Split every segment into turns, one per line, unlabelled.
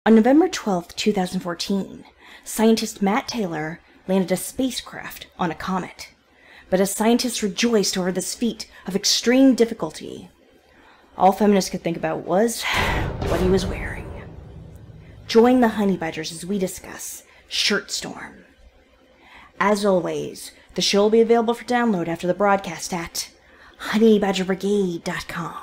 On November 12, 2014, scientist Matt Taylor landed a spacecraft on a comet. But as scientists rejoiced over this feat of extreme difficulty, all feminists could think about was what he was wearing. Join the Honey Badgers as we discuss Shirtstorm. As always, the show will be available for download after the broadcast at honeybadgerbrigade.com.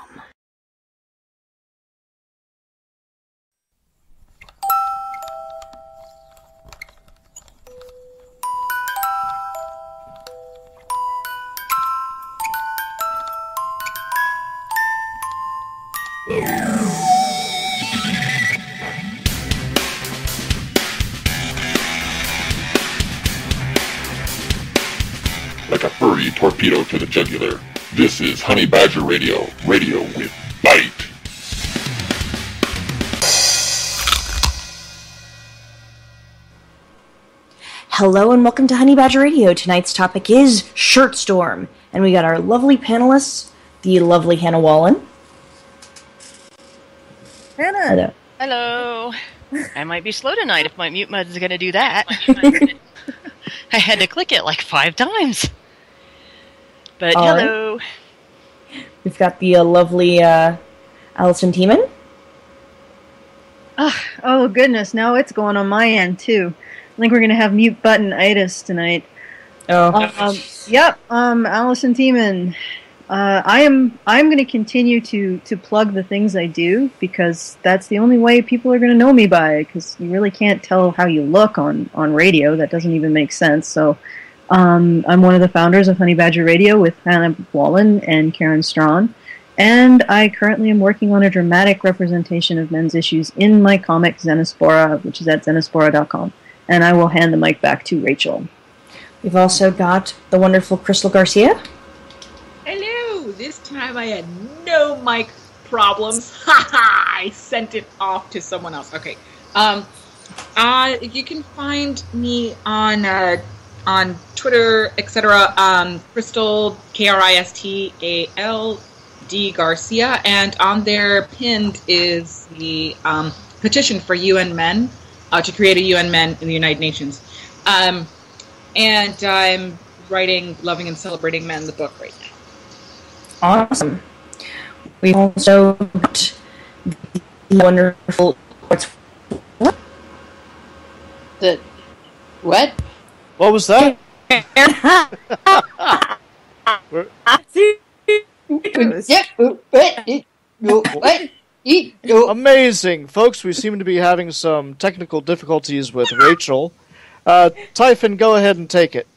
Like a furry torpedo to the jugular, this is Honey Badger Radio, radio with bite.
Hello and welcome to Honey Badger Radio. Tonight's topic is Shirtstorm, and we got our lovely panelists, the lovely Hannah Wallen.
Hannah!
Hello.
Hello. I might be slow tonight if my mute mod is going to do that. I had to click it like 5 times. But
All
hello.
Right. We've got the lovely Allison Tiemann.
Oh, goodness. Now it's going on my end, too. I think we're going to have mute button-itis tonight.
Oh.
Allison Tiemann. I'm going to continue to plug the things I do, because that's the only way people are going to know me by, because you really can't tell how you look on radio. That doesn't even make sense. So I'm one of the founders of Honey Badger Radio with Hannah Wallen and Karen Strawn, and I currently am working on a dramatic representation of men's issues in my comic Xenospora, which is at xenospora.com. And I will hand the mic back to Rachel.
We've also got the wonderful Crystal Garcia.
Hello! This time I had no mic problems. Ha ha! I sent it off to someone else. Okay. You can find me on Twitter, etc. Crystal, Kristal D Garcia, and on there pinned is the petition for UN Men to create a UN Men in the United Nations. And I'm writing Loving and Celebrating Men, the book right now.
Awesome. We've also got the wonderful... What?
What?
What was that? Amazing. Folks, we seem to be having some technical difficulties with Rachel. Typhon, go ahead and take it.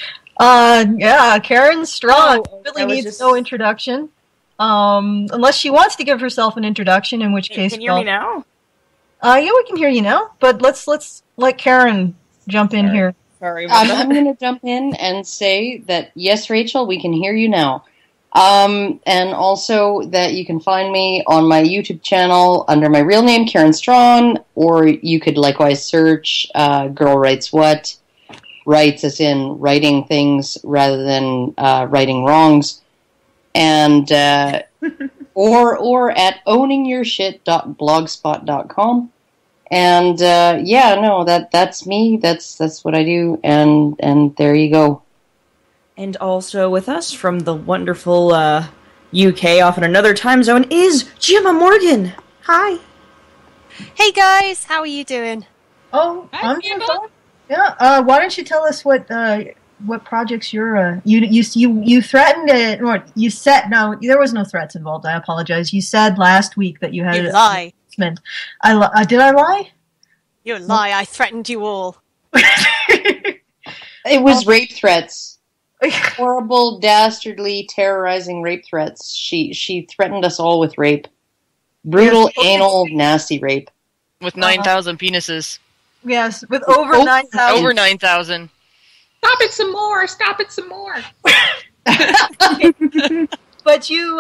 Karen Strawn really needs
just...
no introduction. Unless she wants to give herself an introduction, in which case...
Can you hear me now?
Yeah, we can hear you now, but let's let Karen jump in here.
Sorry about that.
I'm going to jump in and say that, yes, Rachel, we can hear you now. And also that you can find me on my YouTube channel under my real name, Karen Strawn, or you could likewise search Girl Writes What, writes as in writing things rather than writing wrongs, and or at owningyourshit.blogspot.com. And that's me. That's what I do, and there you go.
And also with us from the wonderful UK, off in another time zone, is Gemma Morgan. Hi.
Hey guys, how are you doing?
Oh,
Hi,
I'm
Gemma.
fine. Yeah. Why don't you tell us what projects you're you threatened it, or you said no? There was no threats involved. I apologize. You said last week that you had
You lie.
Did I lie?
You lie. I threatened you all.
It was rape threats. Horrible, dastardly, terrorizing rape threats. She threatened us all with rape. Brutal, anal, nasty rape.
With 9,000 penises.
Yes, with over 9,000.
Over 9,000.
Stop it some more! Stop it some more!
But you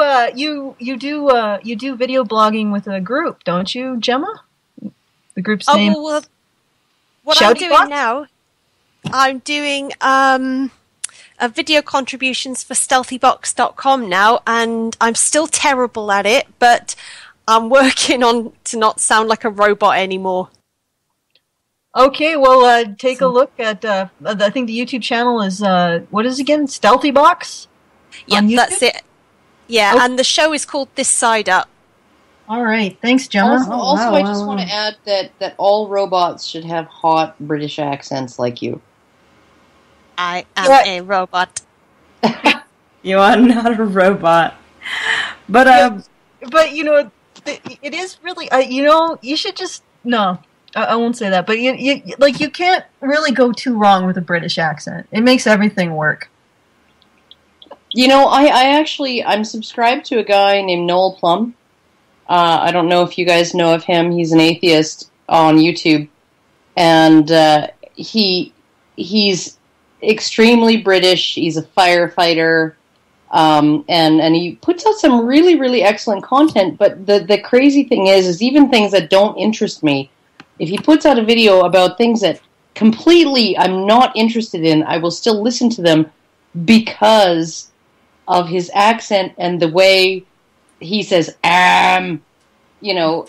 do video blogging with a group, don't you, Gemma? The group's name.
Well, what
Shouty
I'm doing
Bots?
now, I'm doing video contributions for stealthybox.com now, and I'm still terrible at it, but I'm working on to not sound like a robot anymore.
Okay, well, take a look at, I think the YouTube channel is, what is it again? Stealthy Box?
Yeah,
On YouTube?
that's it. Yeah,
Oh.
and the show is called This Side Up.
All right, thanks, Gemma.
Also, I just want to add that all robots should have hot British accents like you.
I am a robot.
You are not a robot. But,
But, you know, it is really, you know, you should just, no, I won't say that, but you can't really go too wrong with a British accent. It makes everything work.
You know, I'm subscribed to a guy named Noel Plum. I don't know if you guys know of him. He's an atheist on YouTube, and he's extremely British. He's a firefighter, and he puts out some really, really excellent content. But the crazy thing is even things that don't interest me, if he puts out a video about things that completely I'm not interested in, I will still listen to them because of his accent and the way he says you know,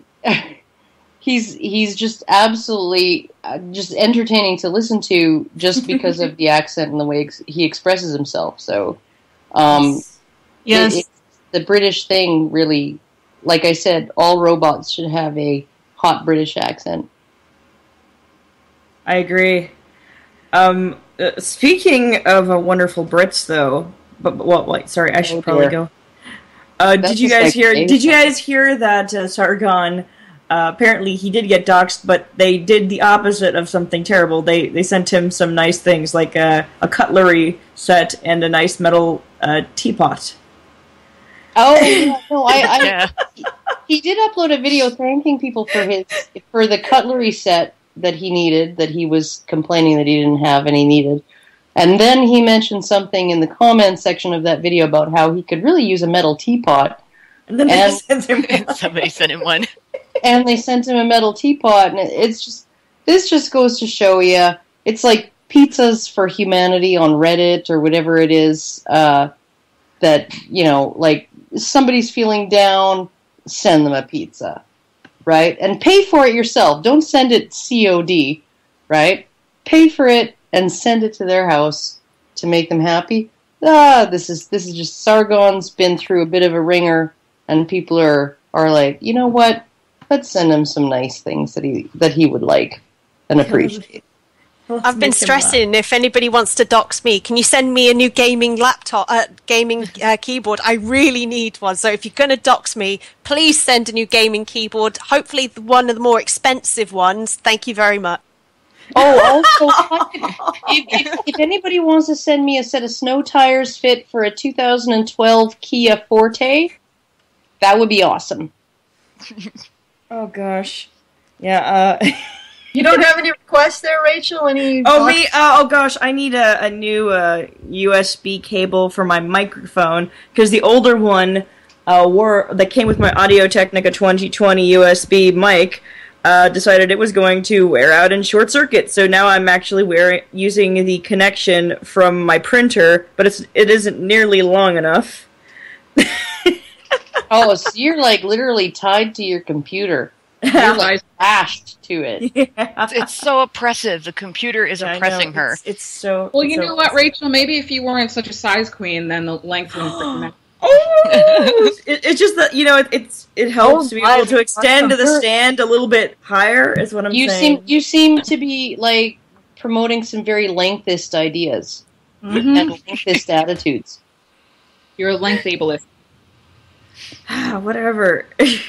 he's just absolutely just entertaining to listen to just because of the accent and the way he expresses himself. So
Yes.
The British thing really, like I said, all robots should have a hot British accent.
I agree. Speaking of wonderful Brits, though, sorry, I should probably go. Did you guys hear that Sargon? Apparently, he did get doxxed, but they did the opposite of something terrible. They sent him some nice things, like a cutlery set and a nice metal teapot.
Oh yeah, no,
Yeah.
he did upload a video thanking people for the cutlery set that he needed, that he was complaining that he didn't have and he needed. And then he mentioned something in the comments section of that video about how he could really use a metal teapot.
And then they sent him
Somebody sent him one.
And they sent him a metal teapot, and this just goes to show you, it's like pizzas for humanity on Reddit or whatever it is, that, you know, like, somebody's feeling down, send them a pizza, right? And pay for it yourself. Don't send it COD, right? Pay for it and send it to their house to make them happy. This is just, Sargon's been through a bit of a ringer, and people are like, you know what? Let's send him some nice things that he would like and appreciate.
I've been stressing if anybody wants to dox me, can you send me a new gaming laptop, keyboard? I really need one. So if you're going to dox me, please send a new gaming keyboard. Hopefully one of the more expensive ones. Thank you very much.
Oh, also, if anybody wants to send me a set of snow tires fit for a 2012 Kia Forte, that would be awesome.
Oh gosh, yeah.
You don't have any requests there, Rachel? Any?
Oh me? Oh gosh, I need a new USB cable for my microphone because the older one that came with my Audio-Technica 2020 USB mic decided it was going to wear out and short circuit. So now I'm actually using the connection from my printer, but it isn't nearly long enough.
Oh, so you're like literally tied to your computer. You're like lashed to it.
Yeah.
It's so oppressive. The computer is oppressing her.
It's so.
Well, you
so
know what, Rachel? Maybe if you weren't such a size queen, then the length wouldn't matter.
Oh, it's just that, you know, it helps to be able to extend the stand a little bit higher. Is what I'm saying.
You seem to be like promoting some very lengthist ideas and lengthist attitudes.
You're a length ableist.
Whatever.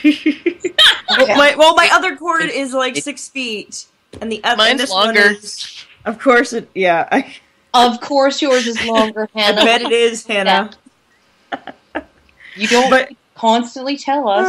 my other cord is like 6 feet, and the other
Mine's
this
longer.
One is, of course,
Of course, yours is longer,
I
Hannah.
bet it is, Hannah.
You don't constantly tell us.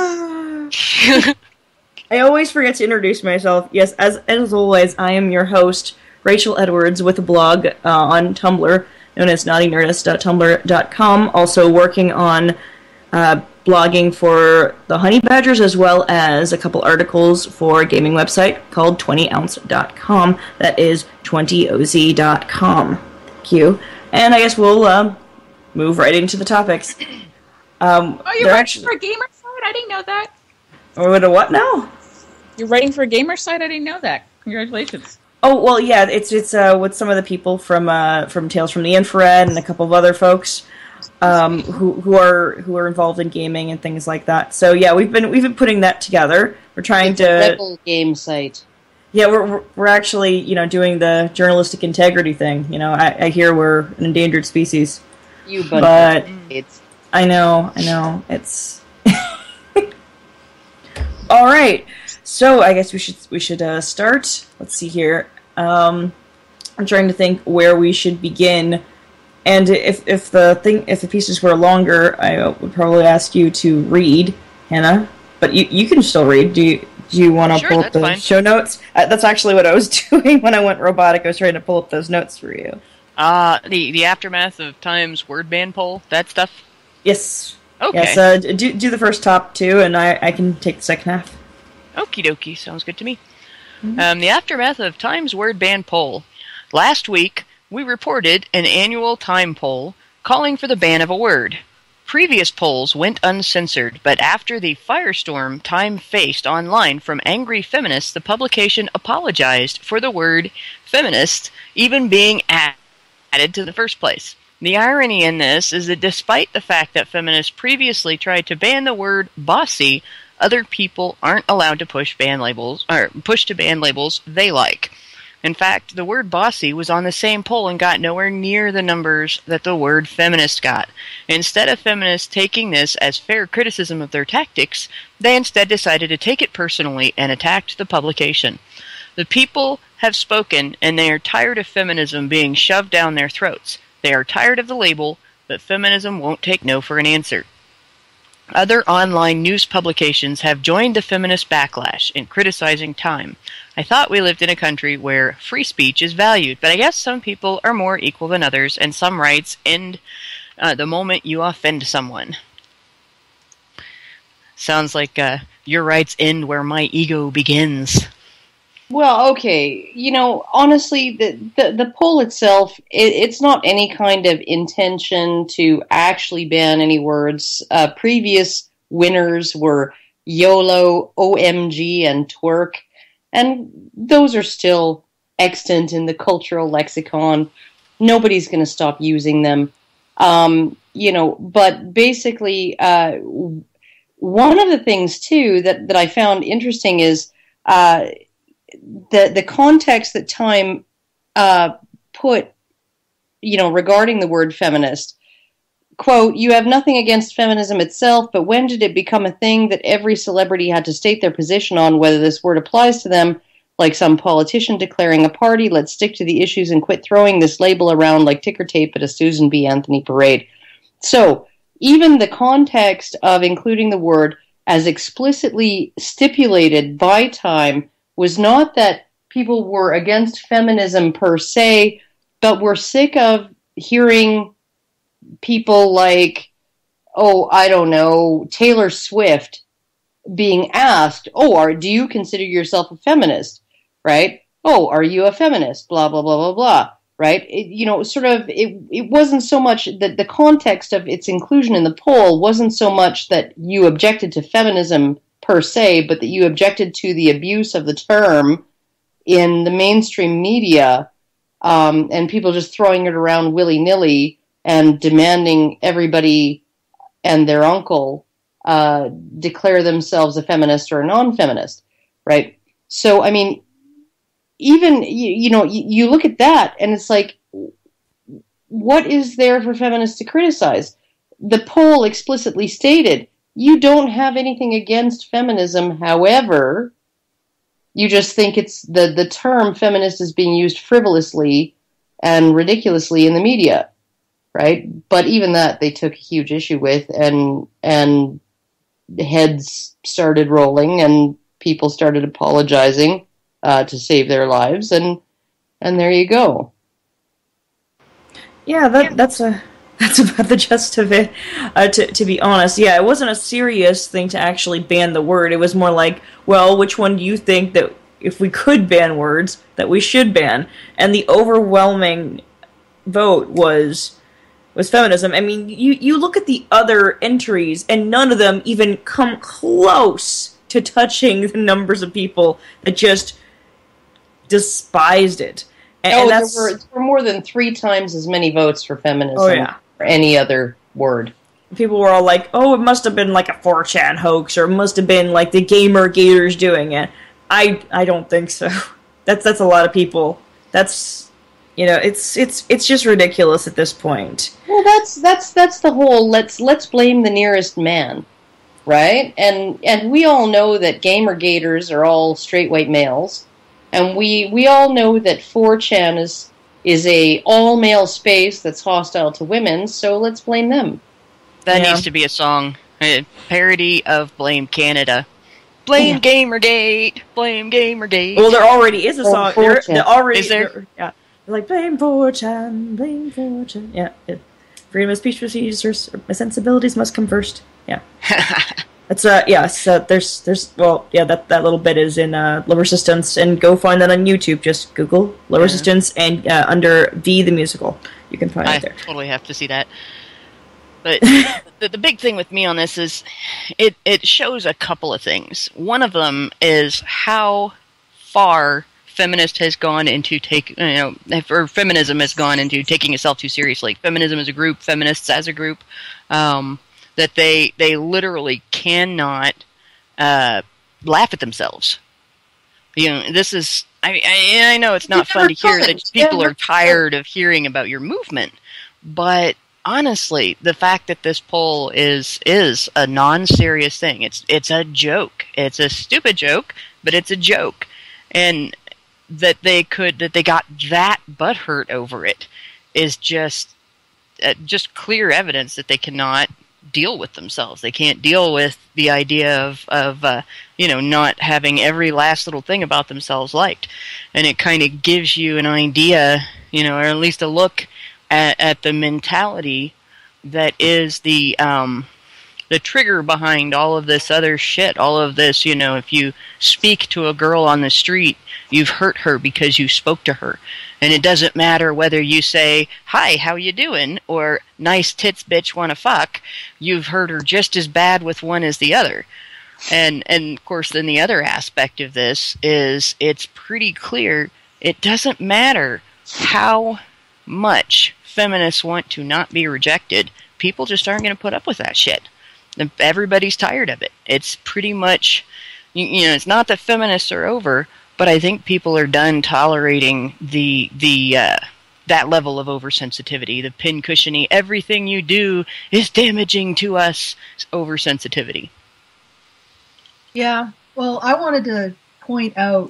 I always forget to introduce myself. Yes, as always, I am your host, Rachel Edwards, with a blog on Tumblr known as naughtynerdist.tumblr.com. Also working on blogging for the Honey Badgers, as well as a couple articles for a gaming website called 20ounce.com. That is 20oz.com. Thank you. And I guess we'll move right into the topics.
Oh, you're working for a gamer site? I didn't know that.
Or what a what now?
You're writing for a gamer site? I didn't know that. Congratulations.
Oh, well, yeah, it's with some of the people from Tales from the Infrared and a couple of other folks who are involved in gaming and things like that. So yeah, we've been putting that together. We're trying
it's
to
a rebel game site.
Yeah, we're actually doing the journalistic integrity thing. I hear we're an endangered species. But
it's
I know it's all right. So I guess we should start. Let's see here. I'm trying to think where we should begin, and if the pieces were longer, I would probably ask you to read, Hannah. But you can still read. Do you want to pull up the show notes? That's actually what I was doing when I went robotic. I was trying to pull up those notes for you.
The Aftermath of Time's word ban poll, that stuff?
Yes.
Okay.
Yes, do the first top two, and I can take the second half.
Okie dokie, sounds good to me. The Aftermath of Time's word ban poll. Last week, we reported an annual Time poll calling for the ban of a word. Previous polls went uncensored, but after the firestorm Time faced online from angry feminists, the publication apologized for the word feminist even being added to the first place. The irony in this is that despite the fact that feminists previously tried to ban the word bossy, other people aren't allowed to push to ban labels they like. In fact, the word bossy was on the same poll and got nowhere near the numbers that the word feminist got. Instead of feminists taking this as fair criticism of their tactics, they instead decided to take it personally and attacked the publication. The people have spoken, and they are tired of feminism being shoved down their throats. They are tired of the label, but feminism won't take no for an answer. Other online news publications have joined the feminist backlash in criticizing Time. I thought we lived in a country where free speech is valued, but I guess some people are more equal than others, and some rights end the moment you offend someone. Sounds like your rights end where my ego begins.
Well, okay. Honestly, the poll itself, it's not any kind of intention to actually ban any words. Previous winners were YOLO, OMG, and twerk, and those are still extant in the cultural lexicon. Nobody's going to stop using them. But basically, one of the things, too, that I found interesting is the context that Time put, regarding the word feminist. Quote, "You have nothing against feminism itself, but when did it become a thing that every celebrity had to state their position on whether this word applies to them, like some politician declaring a party, let's stick to the issues and quit throwing this label around like ticker tape at a Susan B. Anthony parade." So, even the context of including the word as explicitly stipulated by Time was not that people were against feminism per se, but were sick of hearing people like, I don't know, Taylor Swift being asked, do you consider yourself a feminist? Right? Are you a feminist? Blah, blah, blah, blah, blah. Right? It wasn't so much that the context of its inclusion in the poll wasn't so much that you objected to feminism per se, but that you objected to the abuse of the term in the mainstream media, and people just throwing it around willy-nilly and demanding everybody and their uncle declare themselves a feminist or a non-feminist, right? So, I mean, even, you look at that, and it's like, what is there for feminists to criticize? The poll explicitly stated, you don't have anything against feminism, however, you just think it's the term feminist is being used frivolously and ridiculously in the media, right? But even that they took a huge issue with, and heads started rolling, and people started apologizing to save their lives, and there you go.
Yeah, that's about the gist of it, to be honest. Yeah, it wasn't a serious thing to actually ban the word. It was more like, well, which one do you think that if we could ban words, that we should ban? And the overwhelming vote was feminism. I mean, you look at the other entries, and none of them even come close to touching the numbers of people that just despised it. And
there were more than 3 times as many votes for feminism or any other word.
People were all like, oh, it must have been like a 4chan hoax, or it must have been like the Gamer Gators doing it. I don't think so. That's a lot of people. That's, it's just ridiculous at this point.
Well, that's the whole let's blame the nearest man, right? And we all know that Gamer Gators are all straight white males, and we all know that 4chan is a all male space that's hostile to women. So let's blame them.
That needs to be a song. A parody of Blame Canada. Blame Gamergate. Blame Gamergate.
Well, there already is a song. There already
is there?
Yeah. They're like, blame 4chan, blame 4chan. Yeah. Freedom of speech procedures, my sensibilities must come first. Yeah. That's so there's that little bit is in Low Resistance, and go find that on YouTube. Just Google Low Resistance and under V the Musical. You can find it there.
I totally have to see that. But the big thing with me on this is it shows a couple of things. One of them is how far feminist has gone into feminism has gone into taking itself too seriously. Feminism as a group, feminists as a group, that they literally cannot laugh at themselves. This is I know it's not fun to hear that people are tired of hearing about your movement, but honestly, the fact that this poll is a non-serious thing, it's a joke. It's a stupid joke, but it's a joke. And that they got that butthurt over it is just clear evidence that they cannot deal with themselves. They can't deal with the idea of not having every last little thing about themselves liked. And it kind of gives you an idea, or at least a look at the mentality that is the trigger behind all of this other shit. All of this, if you speak to a girl on the street, you've hurt her because you spoke to her. And it doesn't matter whether you say, hi, how you doing? Or nice tits, bitch, wanna fuck. You've hurt her just as bad with one as the other. And of course, then the other aspect of this is it's pretty clear it doesn't matter how much feminists want to not be rejected, people just aren't going to put up with that shit. Everybody's tired of it. It's pretty much, it's not that feminists are over, but I think people are done tolerating that level of oversensitivity, the pincushiony, everything you do is damaging to us oversensitivity.
Yeah, well, I wanted to point out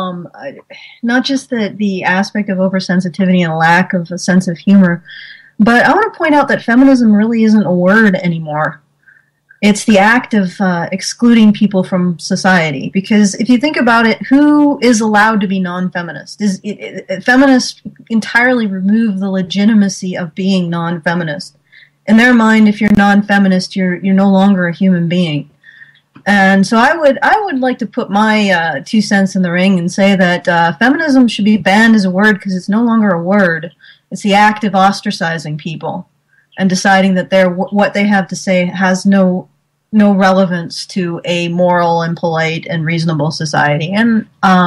not just the aspect of oversensitivity and a lack of a sense of humor, but I want to point out that feminism really isn't a word anymore. It's the act of excluding people from society. Because if you think about it, who is allowed to be non-feminist? Feminists entirely remove the legitimacy of being non-feminist. In their mind, if you're non-feminist, you're no longer a human being. And so I would like to put my 2 cents in the ring and say that feminism should be banned as a word because it's no longer a word. It's the act of ostracizing people and deciding that what they have to say has no relevance to a moral and polite and reasonable society. And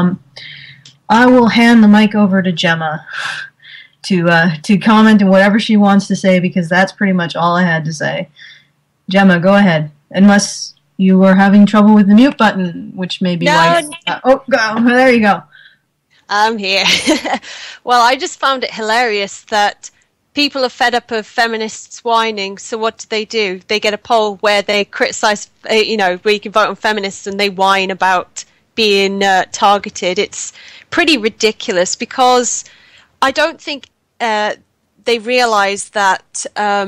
I will hand the mic over to Gemma to comment on whatever she wants to say, because that's pretty much all I had to say. Gemma, go ahead. Unless you were having trouble with the mute button, which may be why... there you go.
I'm here. Well, I just found it hilarious that people are fed up of feminists whining, so what do? They get a poll where they criticize, where you can vote on feminists, and they whine about being targeted. It's pretty ridiculous, because I don't think they realize that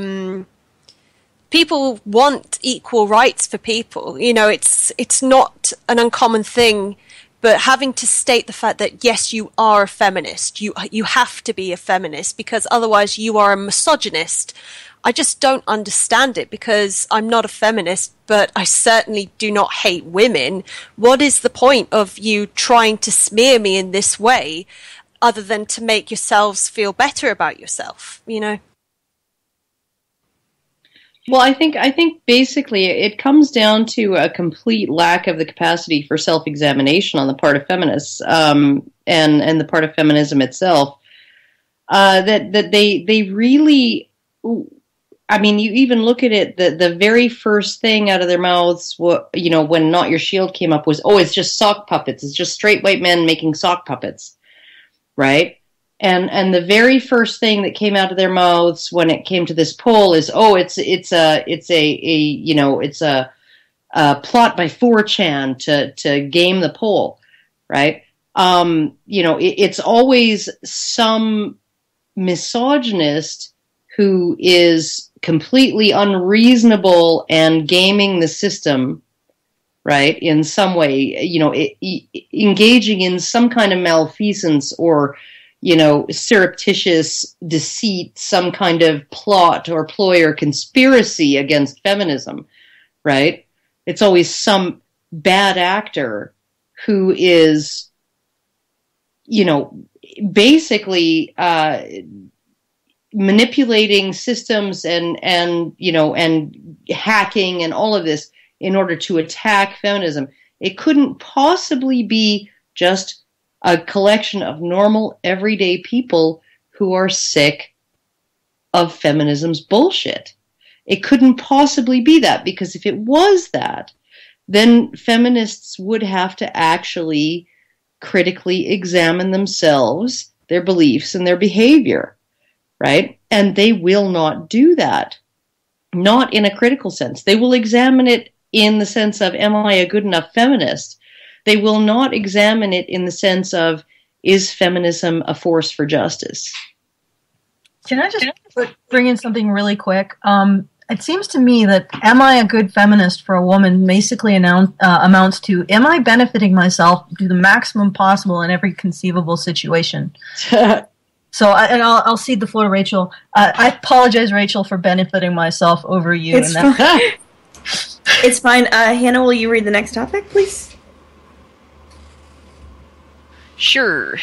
people want equal rights for people. It's not an uncommon thing. But having to state the fact that, yes, you are a feminist, you have to be a feminist, because otherwise you are a misogynist, I just don't understand it, because I'm not a feminist, but I certainly do not hate women. What is the point of you trying to smear me in this way, other than to make yourselves feel better about yourself,
Well, I think basically it comes down to a complete lack of the capacity for self-examination on the part of feminists, and the part of feminism itself. That they really, I mean, you even look at it. The very first thing out of their mouths, when Not Your Shield came up, was, "Oh, it's just sock puppets. It's just straight white men making sock puppets," right? And the very first thing that came out of their mouths when it came to this poll is, "Oh, it's a plot by 4chan to game the poll," right? It's always some misogynist who is completely unreasonable and gaming the system, right? In some way, engaging in some kind of malfeasance or surreptitious deceit, some kind of plot or ploy or conspiracy against feminism, right? It's always some bad actor who is, basically manipulating systems and hacking and all of this in order to attack feminism. It couldn't possibly be just a collection of normal, everyday people who are sick of feminism's bullshit. It couldn't possibly be that, because if it was that, then feminists would have to actually critically examine themselves, their beliefs, and their behavior, right? And they will not do that. Not in a critical sense. They will examine it in the sense of, am I a good enough feminist? They will not examine it in the sense of, is feminism a force for justice?
Can I just bring in something really quick? It seems to me that am I a good feminist for a woman basically amounts to, am I benefiting myself to the maximum possible in every conceivable situation? So, I'll cede the floor to Rachel. I apologize, Rachel, for benefiting myself over you.
It's fine. It's fine. Hannah, will you read the next topic, please?
Sure.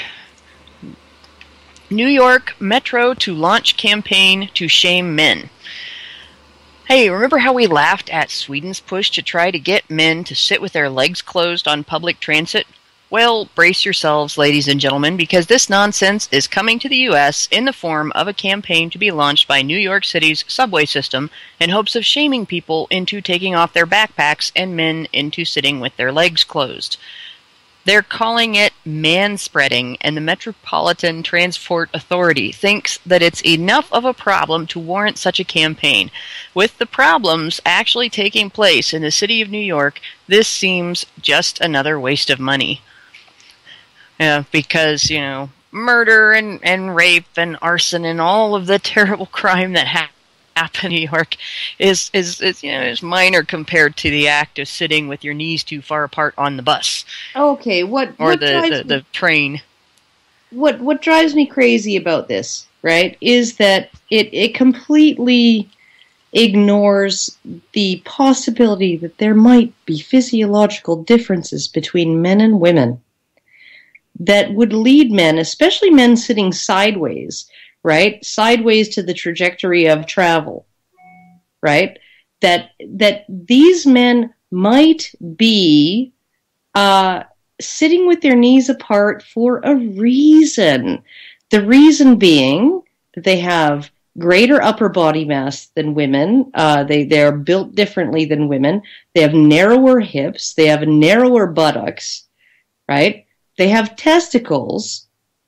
New York Metro to launch campaign to shame men. Hey, remember how we laughed at Sweden's push to try to get men to sit with their legs closed on public transit? Well, brace yourselves, ladies and gentlemen, because this nonsense is coming to the U.S. in the form of a campaign to be launched by New York City's subway system in hopes of shaming people into taking off their backpacks and men into sitting with their legs closed. They're calling it manspreading, and the Metropolitan Transport Authority thinks that it's enough of a problem to warrant such a campaign. With the problems actually taking place in the city of New York, this seems just another waste of money. Because, murder and rape and arson and all of the terrible crime that happen in New York is minor compared to the act of sitting with your knees too far apart on the bus.
Okay,
the train.
What drives me crazy about this, right, is that it completely ignores the possibility that there might be physiological differences between men and women that would lead men, especially men sitting sideways, right? Sideways to the trajectory of travel, right? That these men might be sitting with their knees apart for a reason. The reason being that they have greater upper body mass than women. They are built differently than women. They have narrower hips. They have narrower buttocks, right? They have testicles,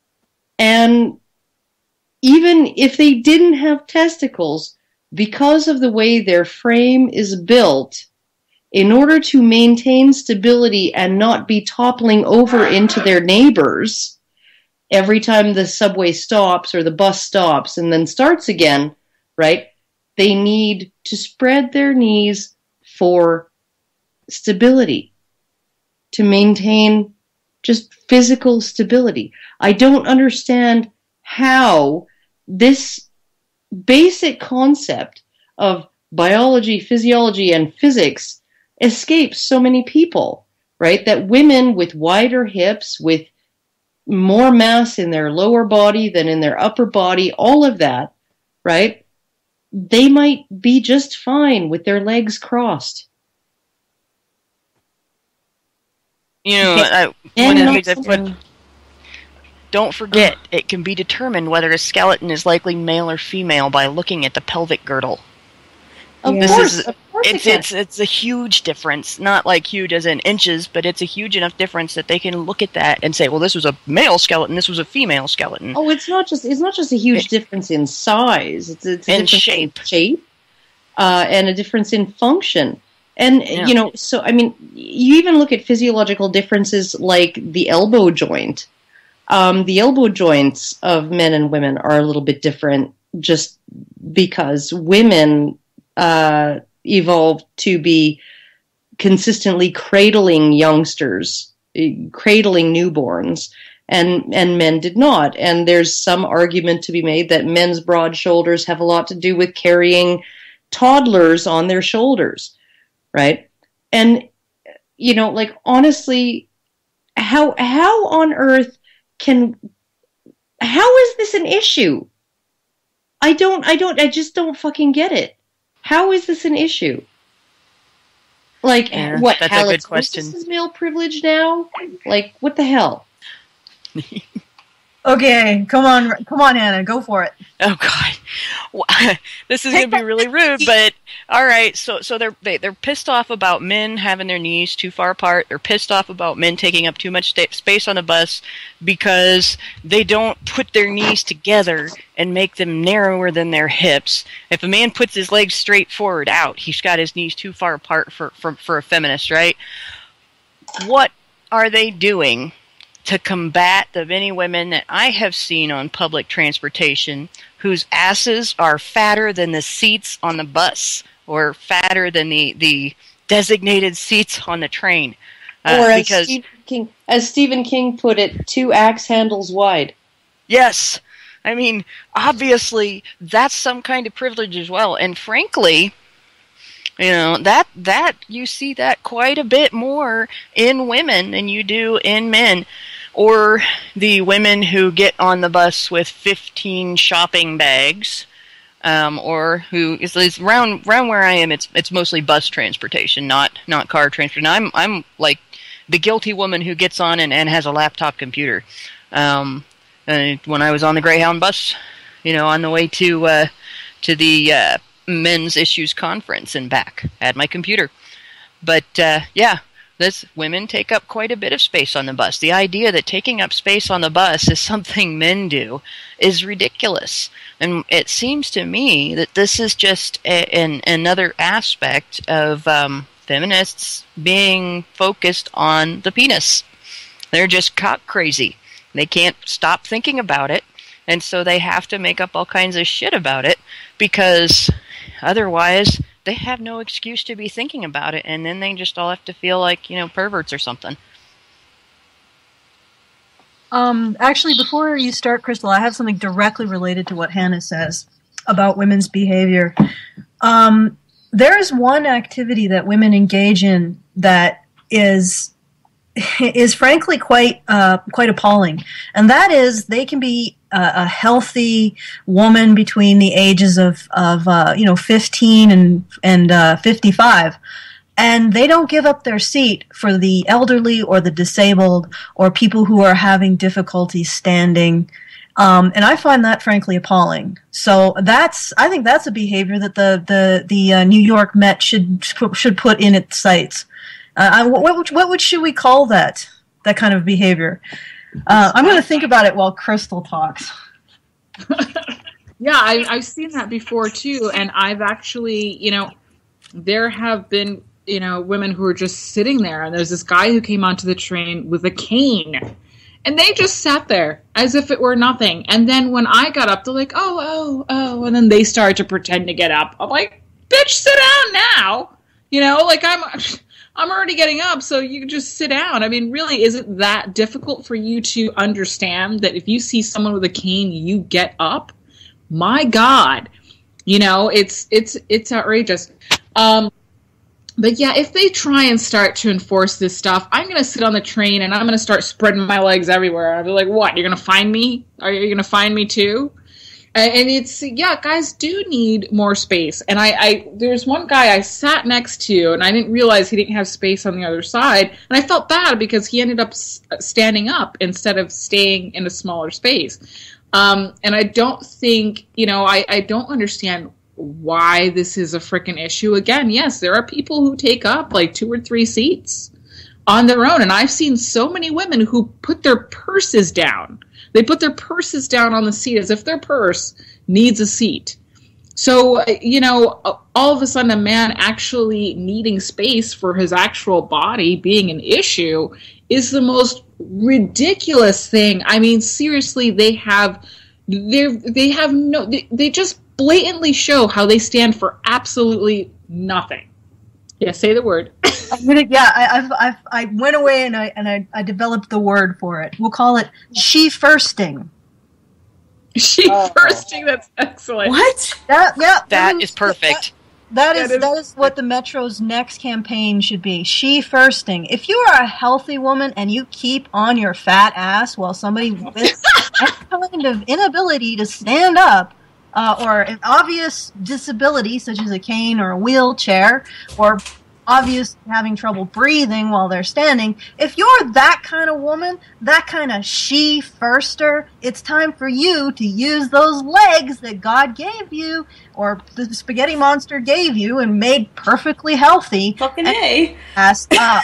and even if they didn't have testicles, because of the way their frame is built, in order to maintain stability and not be toppling over into their neighbors every time the subway stops or the bus stops and then starts again, right? They need to spread their knees for stability, to maintain just physical stability. I don't understand how this basic concept of biology, physiology, and physics escapes so many people, right? That women with wider hips, with more mass in their lower body than in their upper body, all of that, right? they might be just fine with their legs crossed.
You know, don't forget, it can be determined whether a skeleton is likely male or female by looking at the pelvic girdle.
Of course
it's a huge difference. Not like huge as in inches, but it's a huge enough difference that they can look at that and say, well, this was a male skeleton, this was a female skeleton.
Oh, it's not just a huge difference in size. It's a difference
shape.
In shape, and a difference in function. And, you know, so, I mean, you even look at physiological differences like the elbow joint. The elbow joints of men and women are a little bit different just because women evolved to be consistently cradling youngsters, cradling newborns, and men did not. And there's some argument to be made that men's broad shoulders have a lot to do with carrying toddlers on their shoulders, right? And, you know, like, honestly, how on earth how is this an issue? I just don't fucking get it. How is this an issue? Like, what?
That's a good question.
This is male privilege now? Like, what the hell?
Okay, come on, Anna, go for it.
Oh God, this is going to be really rude, but all right. So they're pissed off about men having their knees too far apart. They're pissed off about men taking up too much space on the bus because they don't put their knees together and make them narrower than their hips. If a man puts his legs straight forward out, he's got his knees too far apart for a feminist, right? What are they doing to combat the many women that I have seen on public transportation whose asses are fatter than the seats on the bus or fatter than the designated seats on the train?
Or as Stephen King put it, 2 axe handles wide.
Yes. I mean, obviously, that's some kind of privilege as well. And frankly, you know, that you see that quite a bit more in women than you do in men. Or the women who get on the bus with 15 shopping bags, or who is around where I am. It's mostly bus transportation, not car transportation. I'm like the guilty woman who gets on and has a laptop computer. When I was on the Greyhound bus, you know, on the way to the Men's Issues Conference and back, I had my computer. But yeah. Women take up quite a bit of space on the bus. The idea that taking up space on the bus is something men do is ridiculous. And it seems to me that this is just another aspect of feminists being focused on the penis. They're just cock crazy. They can't stop thinking about it, and so they have to make up all kinds of shit about it because otherwise they have no excuse to be thinking about it, and then they just all have to feel like, you know, perverts or something.
Actually, before you start, Crystal, I have something directly related to what Hannah says about women's behavior. There is one activity that women engage in that is frankly quite appalling, and that is they can be a healthy woman between the ages of 15 and 55, and they don't give up their seat for the elderly or the disabled or people who are having difficulty standing. And I find that frankly appalling. So I think that's a behavior that the New York Met should put in its sights. What should we call that kind of behavior? I'm going to think about it while Crystal talks.
Yeah, I've seen that before too, and I've actually, you know, there have been, you know, women who are just sitting there, and there's this guy who came onto the train with a cane, and they just sat there as if it were nothing. And then when I got up, they're like, oh, and then they started to pretend to get up. I'm like, bitch, sit down now. You know, like I'm already getting up, so you can just sit down. I mean, really, is it that difficult for you to understand that if you see someone with a cane, you get up? My God, you know, it's outrageous. But yeah, if they try and start to enforce this stuff, I'm going to sit on the train and I'm going to start spreading my legs everywhere. I'll be like, what, you're going to find me? Are you going to find me too? And it's, yeah, guys do need more space. And there's one guy I sat next to, and I didn't realize he didn't have space on the other side. And I felt bad because he ended up standing up instead of staying in a smaller space. And I don't think, I don't understand why this is a freaking issue. Again, yes, there are people who take up like 2 or 3 seats on their own. And I've seen so many women who put their purses down. They put their purses down on the seat as if their purse needs a seat. So, all of a sudden a man actually needing space for his actual body being an issue is the most ridiculous thing. I mean, seriously, they just blatantly show how they stand for absolutely nothing. Yeah, say the word.
I went away and I developed the word for it. We'll call it she-firsting.
She-firsting, that's excellent.
What?
That is perfect.
That is what the Metro's next campaign should be. She-firsting. If you are a healthy woman and you keep on your fat ass while somebody with that kind of inability to stand up, or an obvious disability such as a cane or a wheelchair, or obvious having trouble breathing while they're standing, if you're that kind of woman, that kind of she-firster, it's time for you to use those legs that God gave you, or the spaghetti monster gave you and made perfectly healthy.
Fucking A.
Ass up.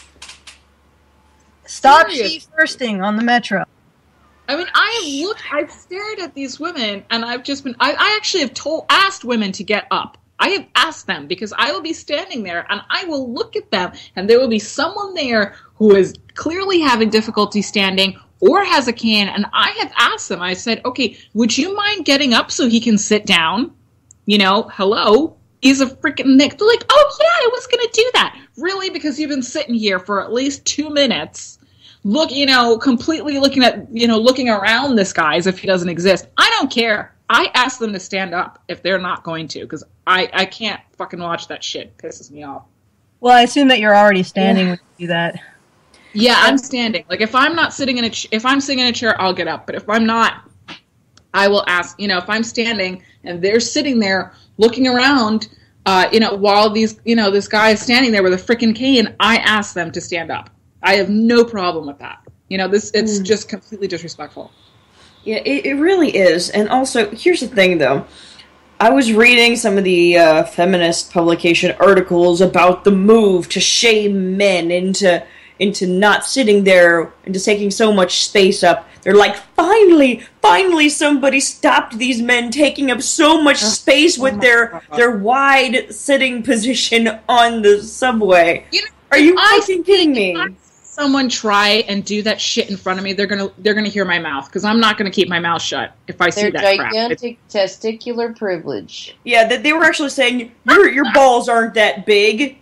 Stop she-firsting on the Metro.
I mean, I've stared at these women, and I've just been, I actually have asked women to get up. I have asked them, because I will be standing there and I will look at them and there will be someone there who is clearly having difficulty standing or has a cane, and I have asked them, I said, okay, would you mind getting up so he can sit down? Hello? He's a freaking Nick. They're like, oh yeah, I was going to do that. Really? Because you've been sitting here for at least 2 minutes, completely looking at, looking around this guy as if he doesn't exist. I don't care. I ask them to stand up if they're not going to, because I can't fucking watch that shit. It pisses me off.
Well, I assume that you're already standing when you do that.
Yeah, I'm standing. Like, if I'm not sitting if I'm sitting in a chair, I'll get up. But if I'm not, I will ask, if I'm standing and they're sitting there looking around, while this guy is standing there with a freaking cane, I ask them to stand up. I have no problem with that. It's just completely disrespectful.
Yeah, it really is. And also, here's the thing, though. I was reading some of the feminist publication articles about the move to shame men into not sitting there, into taking so much space up. They're like, finally somebody stopped these men taking up so much space with their wide sitting position on the subway. Are you fucking kidding me?
Someone try and do that shit in front of me, they're gonna hear my mouth, because I'm not gonna keep my mouth shut if I see that crap.
Their gigantic testicular privilege.
Yeah, they were actually saying your balls aren't that big.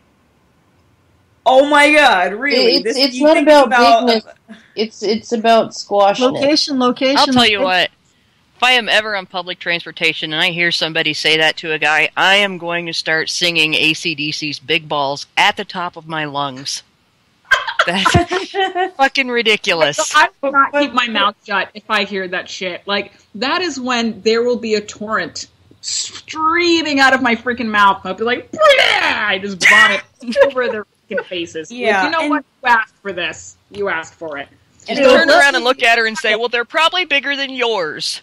Oh my god, really?
It's not about bigness. It's about squashing.
Location.
I'll tell you what. If I am ever on public transportation and I hear somebody say that to a guy, I am going to start singing AC/DC's Big Balls at the top of my lungs. That's fucking ridiculous.
I will not keep my mouth shut if I hear that shit. Like, that is when there will be a torrent streaming out of my freaking mouth. I'll be like, bleh! I just vomit over their freaking faces.
Yeah,
like, what? You asked for this. You asked for it.
Just turn around and look at her and say, well, they're probably bigger than yours.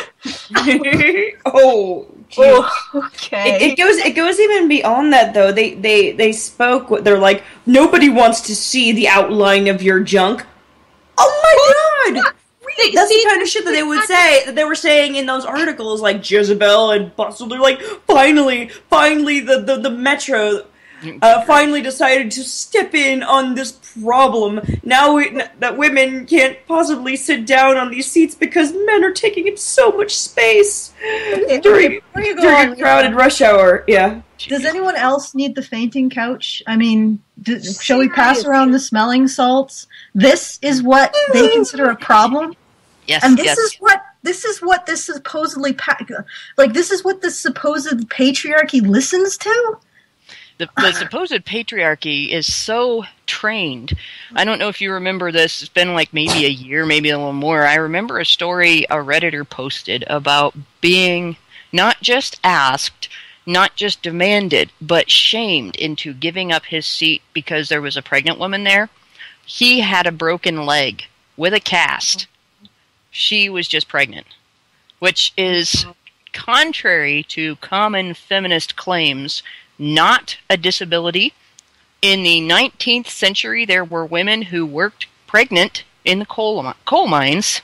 Oh,
okay.
It goes even beyond that, though. They spoke. They're like, nobody wants to see the outline of your junk. Oh my god! That's the kind of shit that they would say, that they were saying in those articles, like Jezebel and Bustle. They're like, finally, the Metro finally decided to step in on this problem. Now that women can't possibly sit down on these seats because men are taking up so much space during a crowded rush hour. Yeah.
Does anyone else need the fainting couch? I mean, shall we pass around the smelling salts? This is what they consider a problem.
Yes,
and this is what this supposedly this is what the supposed patriarchy listens to.
The supposed patriarchy is so trained. I don't know if you remember this. It's been like maybe a year, maybe a little more. I remember a story a Redditor posted about being not just asked, not just demanded, but shamed into giving up his seat because there was a pregnant woman there. He had a broken leg with a cast. She was just pregnant, which is contrary to common feminist claims, not a disability. In the 19th century, there were women who worked pregnant in the coal mines.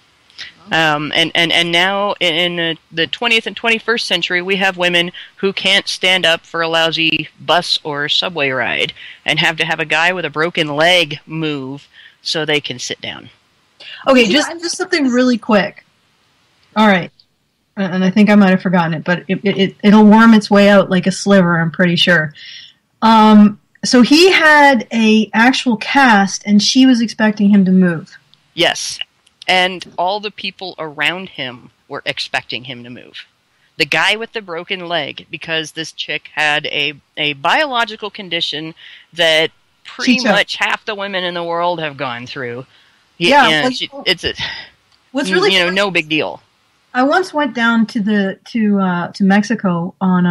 And now in the 20th and 21st century, we have women who can't stand up for a lousy bus or subway ride and have to have a guy with a broken leg move so they can sit down.
Okay, just something really quick. All right. And I think I might have forgotten it, but it'll worm its way out like a sliver, I'm pretty sure. So he had a actual cast, and she was expecting him to move.
Yes. And all the people around him were expecting him to move. The guy with the broken leg, because this chick had a biological condition that pretty much half the women in the world have gone through. What's really no big deal.
I once went down to Mexico on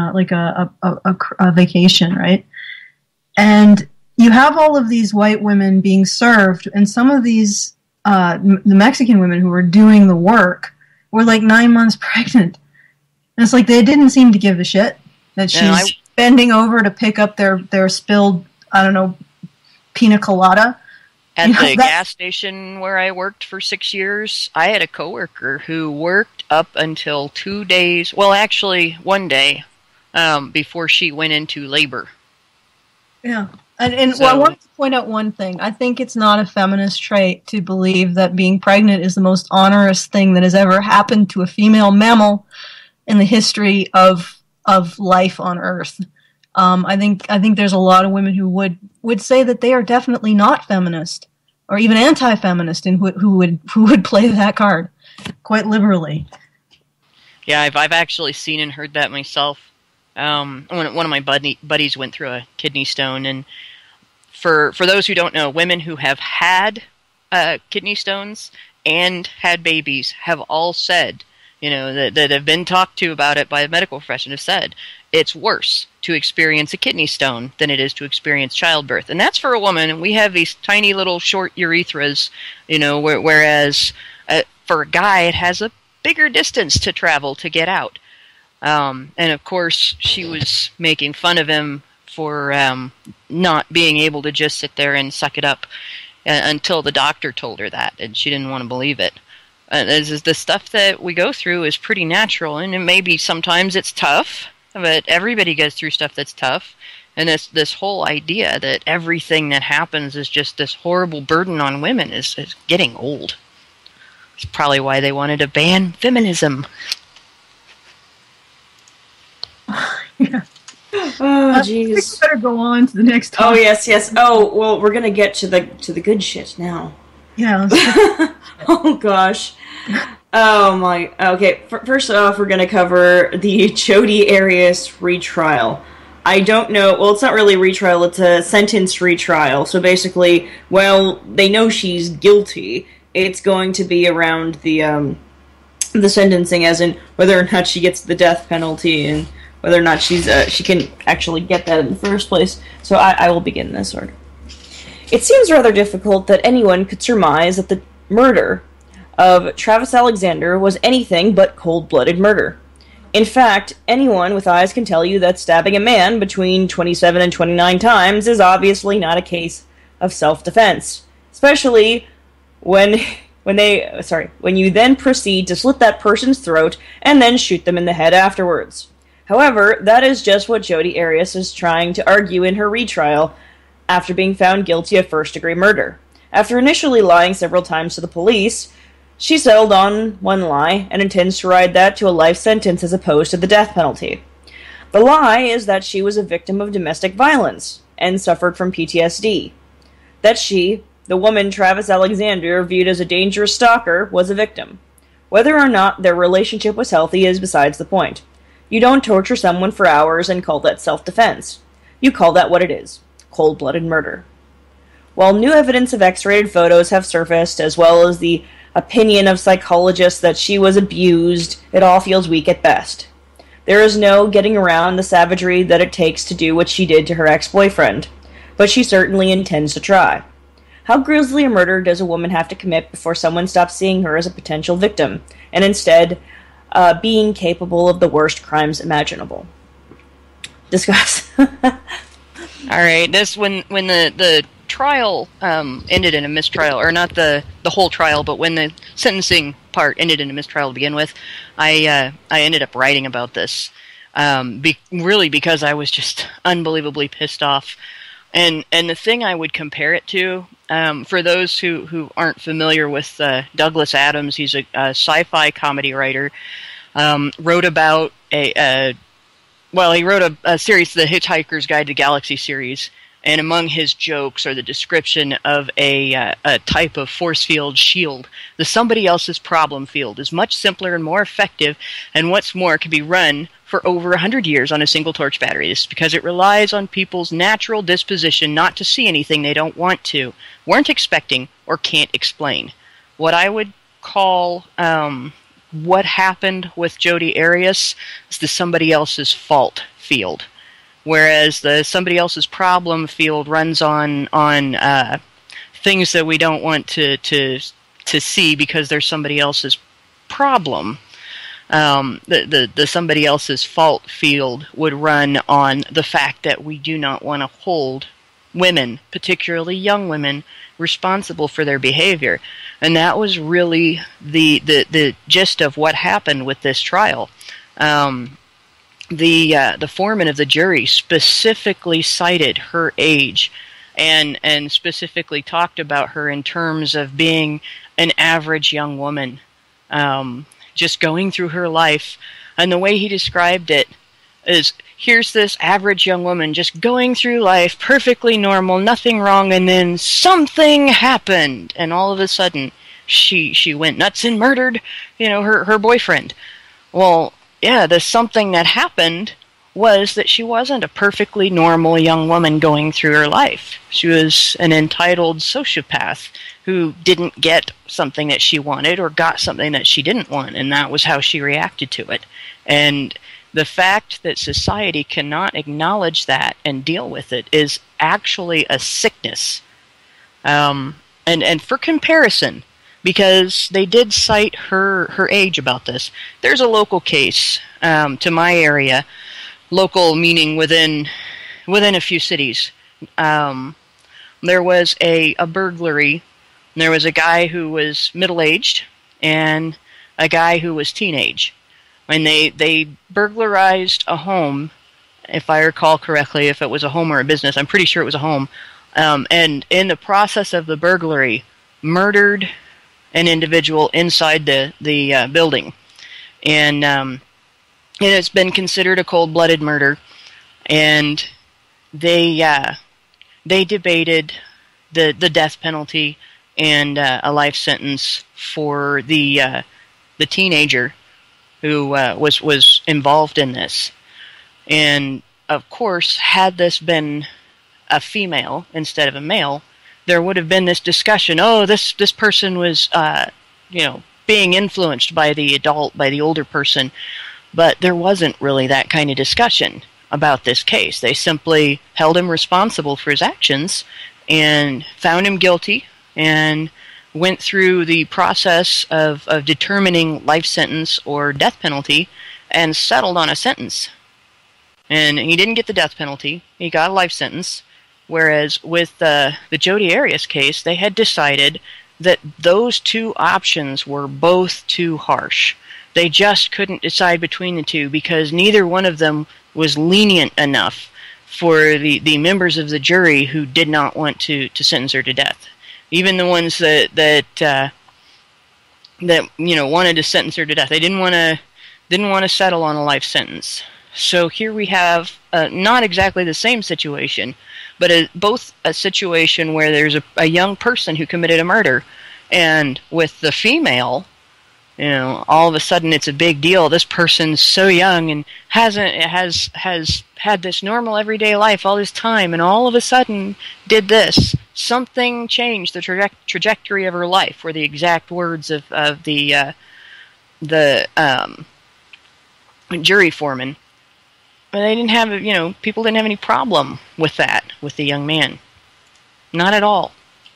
a vacation, right? And you have all of these white women being served, and some of these the Mexican women who were doing the work were like 9 months pregnant. And it's like they didn't seem to give a shit that she's bending over to pick up their spilled, I don't know, pina colada.
At the gas station where I worked for 6 years, I had a coworker who worked up until 2 days, well, actually 1 day, before she went into labor.
Yeah. And I want to point out one thing. I think it's not a feminist trait to believe that being pregnant is the most onerous thing that has ever happened to a female mammal in the history of life on Earth. I think there's a lot of women who would say that they are definitely not feminist or even anti-feminist, and who would play that card quite liberally.
Yeah, I've actually seen and heard that myself. One of my buddies went through a kidney stone, and for those who don't know, women who have had kidney stones and had babies have all said, that have been talked to about it by the medical profession, have said it's worse to experience a kidney stone than it is to experience childbirth. And that's for a woman, and we have these tiny little short urethras, whereas for a guy it has a bigger distance to travel to get out. And of course, she was making fun of him for not being able to just sit there and suck it up until the doctor told her that, and she didn't want to believe it. The stuff that we go through is pretty natural, and maybe sometimes it's tough, but everybody goes through stuff that's tough. And this whole idea that everything that happens is just this horrible burden on women is getting old. It's probably why they wanted to ban feminism.
Yeah.
Oh, jeez.
Better go on to the next topic.
Oh, yes. Oh, well, we're gonna get to the good shit now.
Yeah.
Oh gosh. Oh my. Okay. First off, we're gonna cover the Jodi Arias retrial. I don't know. Well, it's not really a retrial. It's a sentence retrial. So basically, they know she's guilty. It's going to be around the sentencing, as in whether or not she gets the death penalty and whether or not she can actually get that in the first place. So I will begin in this order. It seems rather difficult that anyone could surmise that the murder of Travis Alexander was anything but cold-blooded murder. In fact, anyone with eyes can tell you that stabbing a man between 27 and 29 times is obviously not a case of self-defense, especially when you then proceed to slit that person's throat and then shoot them in the head afterwards. However, that is just what Jodi Arias is trying to argue in her retrial after being found guilty of first-degree murder. After initially lying several times to the police, she settled on one lie and intends to ride that to a life sentence as opposed to the death penalty. The lie is that she was a victim of domestic violence and suffered from PTSD. That she, the woman Travis Alexander viewed as a dangerous stalker, was a victim. Whether or not their relationship was healthy is besides the point. You don't torture someone for hours and call that self-defense. You call that what it is, cold-blooded murder. While new evidence of X-rated photos have surfaced, as well as the opinion of psychologists that she was abused, it all feels weak at best. There is no getting around the savagery that it takes to do what she did to her ex-boyfriend, but she certainly intends to try. How grisly a murder does a woman have to commit before someone stops seeing her as a potential victim, and instead being capable of the worst crimes imaginable? Discuss.
All right, this when the trial ended in a mistrial, or not the whole trial, but when the sentencing part ended in a mistrial to begin with, I ended up writing about this, really because I was just unbelievably pissed off. And the thing I would compare it to, for those who aren't familiar with Douglas Adams, he's a sci-fi comedy writer, wrote about he wrote a series, The Hitchhiker's Guide to the Galaxy series, and among his jokes are the description of a type of force field shield. The somebody else's problem field is much simpler and more effective, and what's more, can be run for over 100 years on a single torch battery. This is because it relies on people's natural disposition not to see anything they don't want to, weren't expecting, or can't explain. What I would call what happened with Jodi Arias is the somebody else's fault field, whereas the somebody else's problem field runs on things that we don't want to see because they're somebody else's problem. The somebody else's fault field would run on the fact that we do not want to hold women, particularly young women, responsible for their behavior. And that was really the gist of what happened with this trial. The foreman of the jury specifically cited her age and specifically talked about her in terms of being an average young woman, just going through her life. And the way he described it is, here's this average young woman just going through life, perfectly normal, nothing wrong, and then something happened, and all of a sudden she went nuts and murdered, her boyfriend. Well, yeah, the something that happened was that she wasn't a perfectly normal young woman going through her life. She was an entitled sociopath who didn't get something that she wanted or got something that she didn't want, and that was how she reacted to it. And the fact that society cannot acknowledge that and deal with it is actually a sickness. And for comparison, because they did cite her age about this, there's a local case to my area, local meaning within a few cities. There was a burglary. There was a guy who was middle-aged and a guy who was teenage. And they burglarized a home, if I recall correctly, if it was a home or a business. I'm pretty sure it was a home. And in the process of the burglary, murdered an individual inside the building. And it's been considered a cold-blooded murder. And they debated the death penalty and a life sentence for the teenager who was involved in this. And of course, had this been a female instead of a male, there would have been this discussion, this person was being influenced by the older person. But there wasn't really that kind of discussion about this case. They simply held him responsible for his actions and found him guilty and went through the process of determining life sentence or death penalty and settled on a sentence. And he didn't get the death penalty. He got a life sentence. Whereas with the Jodi Arias case, they had decided that those two options were both too harsh. They just couldn't decide between the two because neither one of them was lenient enough for the members of the jury who did not want to sentence her to death. Even the ones that wanted to sentence her to death, they didn't want to settle on a life sentence. So here we have not exactly the same situation, but both a situation where there's a young person who committed a murder, and with the female, You know, all of a sudden it's a big deal. This person's so young and has had this normal everyday life all this time, and all of a sudden did this. Something changed the trajectory of her life, were the exact words of the jury foreman. But they didn't have, people didn't have any problem with that, with the young man. Not at all.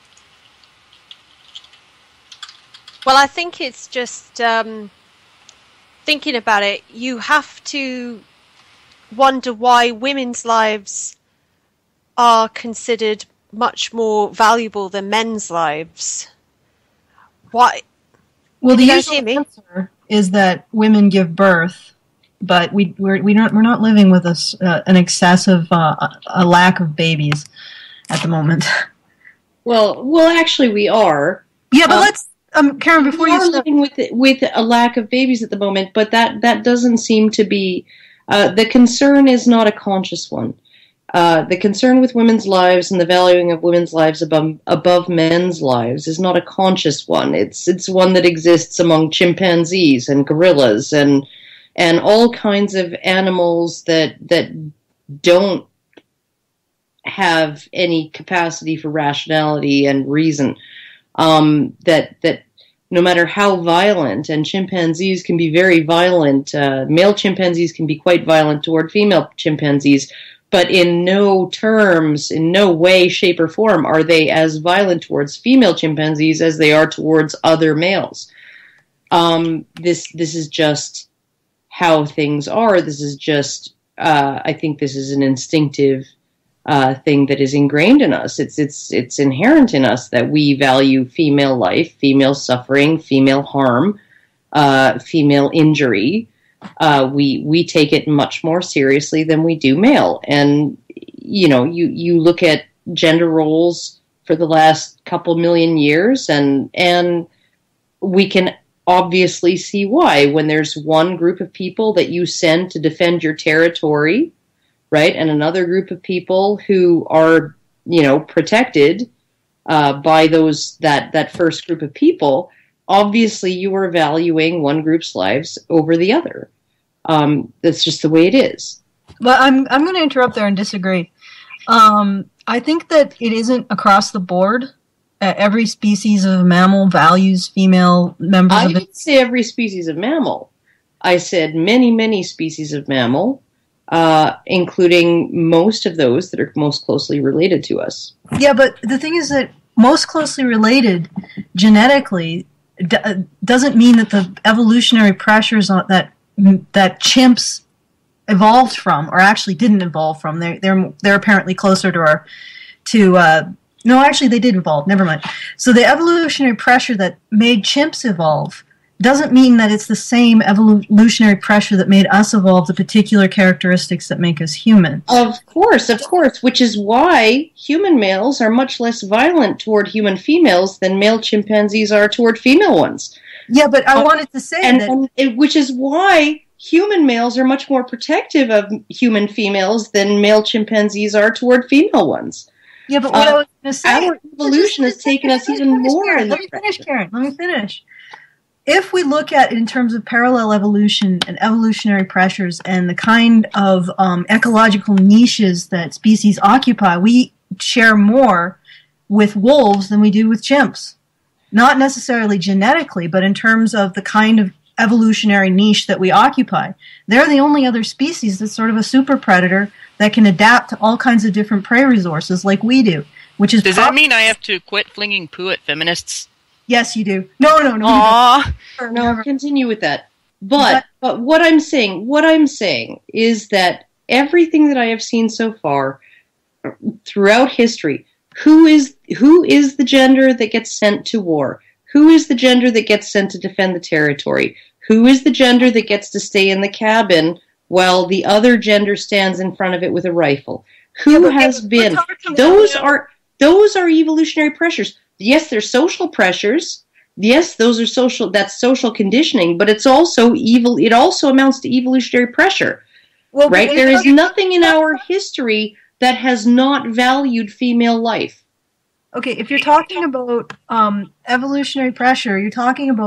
Well, I think it's just thinking about it, you have to wonder why women's lives are considered much more valuable than men's lives. Why?
Well,
Did
the
you guys hear me?
answer is that women give birth, but we're not living with an excessive a lack of babies at the moment.
Well, actually, we are.
Yeah, but let's. Karen, before
we
you
are
start,
living with a lack of babies at the moment, but that doesn't seem to be the concern is not a conscious one. The concern with women's lives and the valuing of women's lives above men's lives is not a conscious one. It's one that exists among chimpanzees and gorillas and all kinds of animals that don't have any capacity for rationality and reason. That no matter how violent, and chimpanzees can be very violent, male chimpanzees can be quite violent toward female chimpanzees, but in no terms, in no way, shape, or form are they as violent towards female chimpanzees as they are towards other males. This is just how things are. This is just, I think this is an instinctive thing that is ingrained in us. It's inherent in us that we value female life, female suffering, female harm, female injury. We take it much more seriously than we do male. And you look at gender roles for the last couple million years, and we can obviously see why. When there's one group of people that you send to defend your territory, right, and another group of people who are, protected by that first group of people, obviously you are valuing one group's lives over the other. That's just the way it is.
But I'm going to interrupt there and disagree. I think that it isn't across the board. Every species of mammal values female members
I
of it.
didn't say every species of mammal. I said many, many species of mammal, including most of those that are most closely related to us.
Yeah, but the thing is that most closely related genetically doesn't mean that the evolutionary pressures that chimps evolved from, or actually didn't evolve from. They're apparently closer to no, actually they did evolve. Never mind. So the evolutionary pressure that made chimps evolve doesn't mean that it's the same evolutionary pressure that made us evolve the particular characteristics that make us human.
Of course, which is why human males are much less violent toward human females than male chimpanzees are toward female ones.
Yeah, but I wanted to say
which is why human males are much more protective of human females than male chimpanzees are toward female ones.
Yeah, but what I was going to say...
Our evolution has taken us even more in the
direction. Let me finish, Karen. Let me finish. If we look at it in terms of parallel evolution and evolutionary pressures and the kind of ecological niches that species occupy, we share more with wolves than we do with chimps. Not necessarily genetically, but in terms of the kind of evolutionary niche that we occupy. They're the only other species that's sort of a super predator that can adapt to all kinds of different prey resources like we do.
Does that mean I have to quit flinging poo at feminists?
Yes, you do. No.
Aww.
No, continue with that. But what I'm saying is that everything that I have seen so far throughout history, who is the gender that gets sent to war? Who is the gender that gets sent to defend the territory? Who is the gender that gets to stay in the cabin while the other gender stands in front of it with a rifle? Who has been? Those are evolutionary pressures. Yes, they're social pressures. Yes, that's social conditioning, but it's also evil. It also amounts to evolutionary pressure. Well, right? There is nothing in our history that has not valued female life.
Okay, if you're talking about evolutionary pressure, you're talking about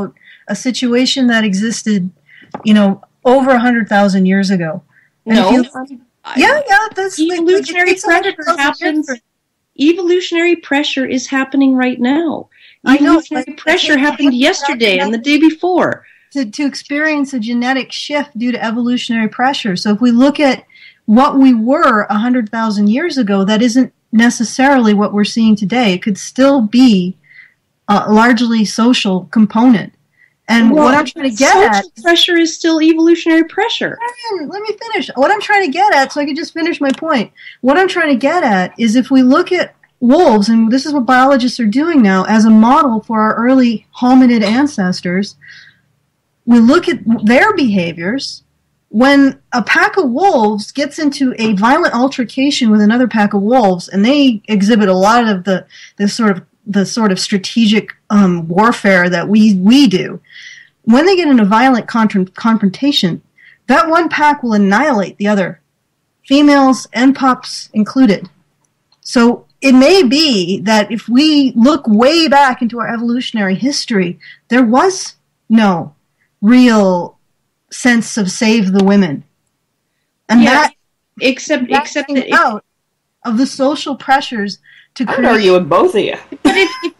a situation that existed, over 100,000 years ago. And
No.
That's
Evolutionary pressure happens. Evolutionary pressure is happening right now. Evolutionary pressure happened yesterday and the day before.
To experience a genetic shift due to evolutionary pressure. So if we look at what we were 100,000 years ago, that isn't necessarily what we're seeing today. It could still be a largely social component. And what I'm trying to get at...
Social pressure is still evolutionary pressure.
Let me finish. What I'm trying to get at, so I can just finish my point. What I'm trying to get at is if we look at wolves, and this is what biologists are doing now, as a model for our early hominid ancestors, we look at their behaviors. When a pack of wolves gets into a violent altercation with another pack of wolves, and they exhibit a lot of the sort of strategic warfare that we do, when they get in a violent confrontation, that one pack will annihilate the other, females and pups included. So it may be that if we look way back into our evolutionary history, there was no real sense of save the women, and
except that
out of the social pressures to
I would argue with both of you.
But if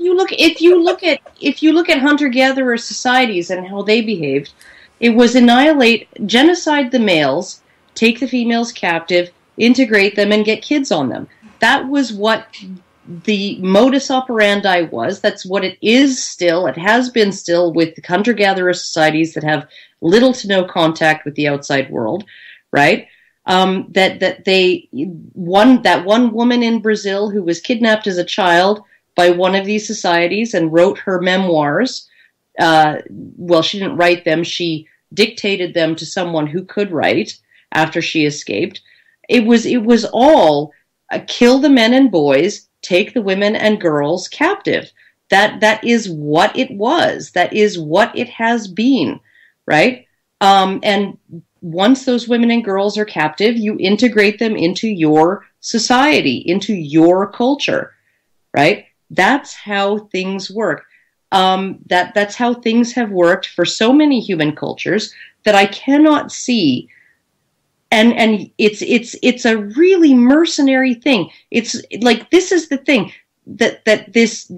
you look at hunter-gatherer societies and how they behaved, it was genocide the males, take the females captive, integrate them, and get kids on them. That was what the modus operandi was. That's what it is still. It has been still with hunter-gatherer societies that have little to no contact with the outside world, right? That one woman in Brazil who was kidnapped as a child by one of these societies and wrote her memoirs. Well, she didn't write them. She dictated them to someone who could write after she escaped. It was all kill the men and boys, take the women and girls captive. That is what it was. That is what it has been, right? And once those women and girls are captive, you integrate them into your society, into your culture, right? That's how things work. That's how things have worked for so many human cultures that I cannot see. And it's a really mercenary thing. It's like, this is the thing that this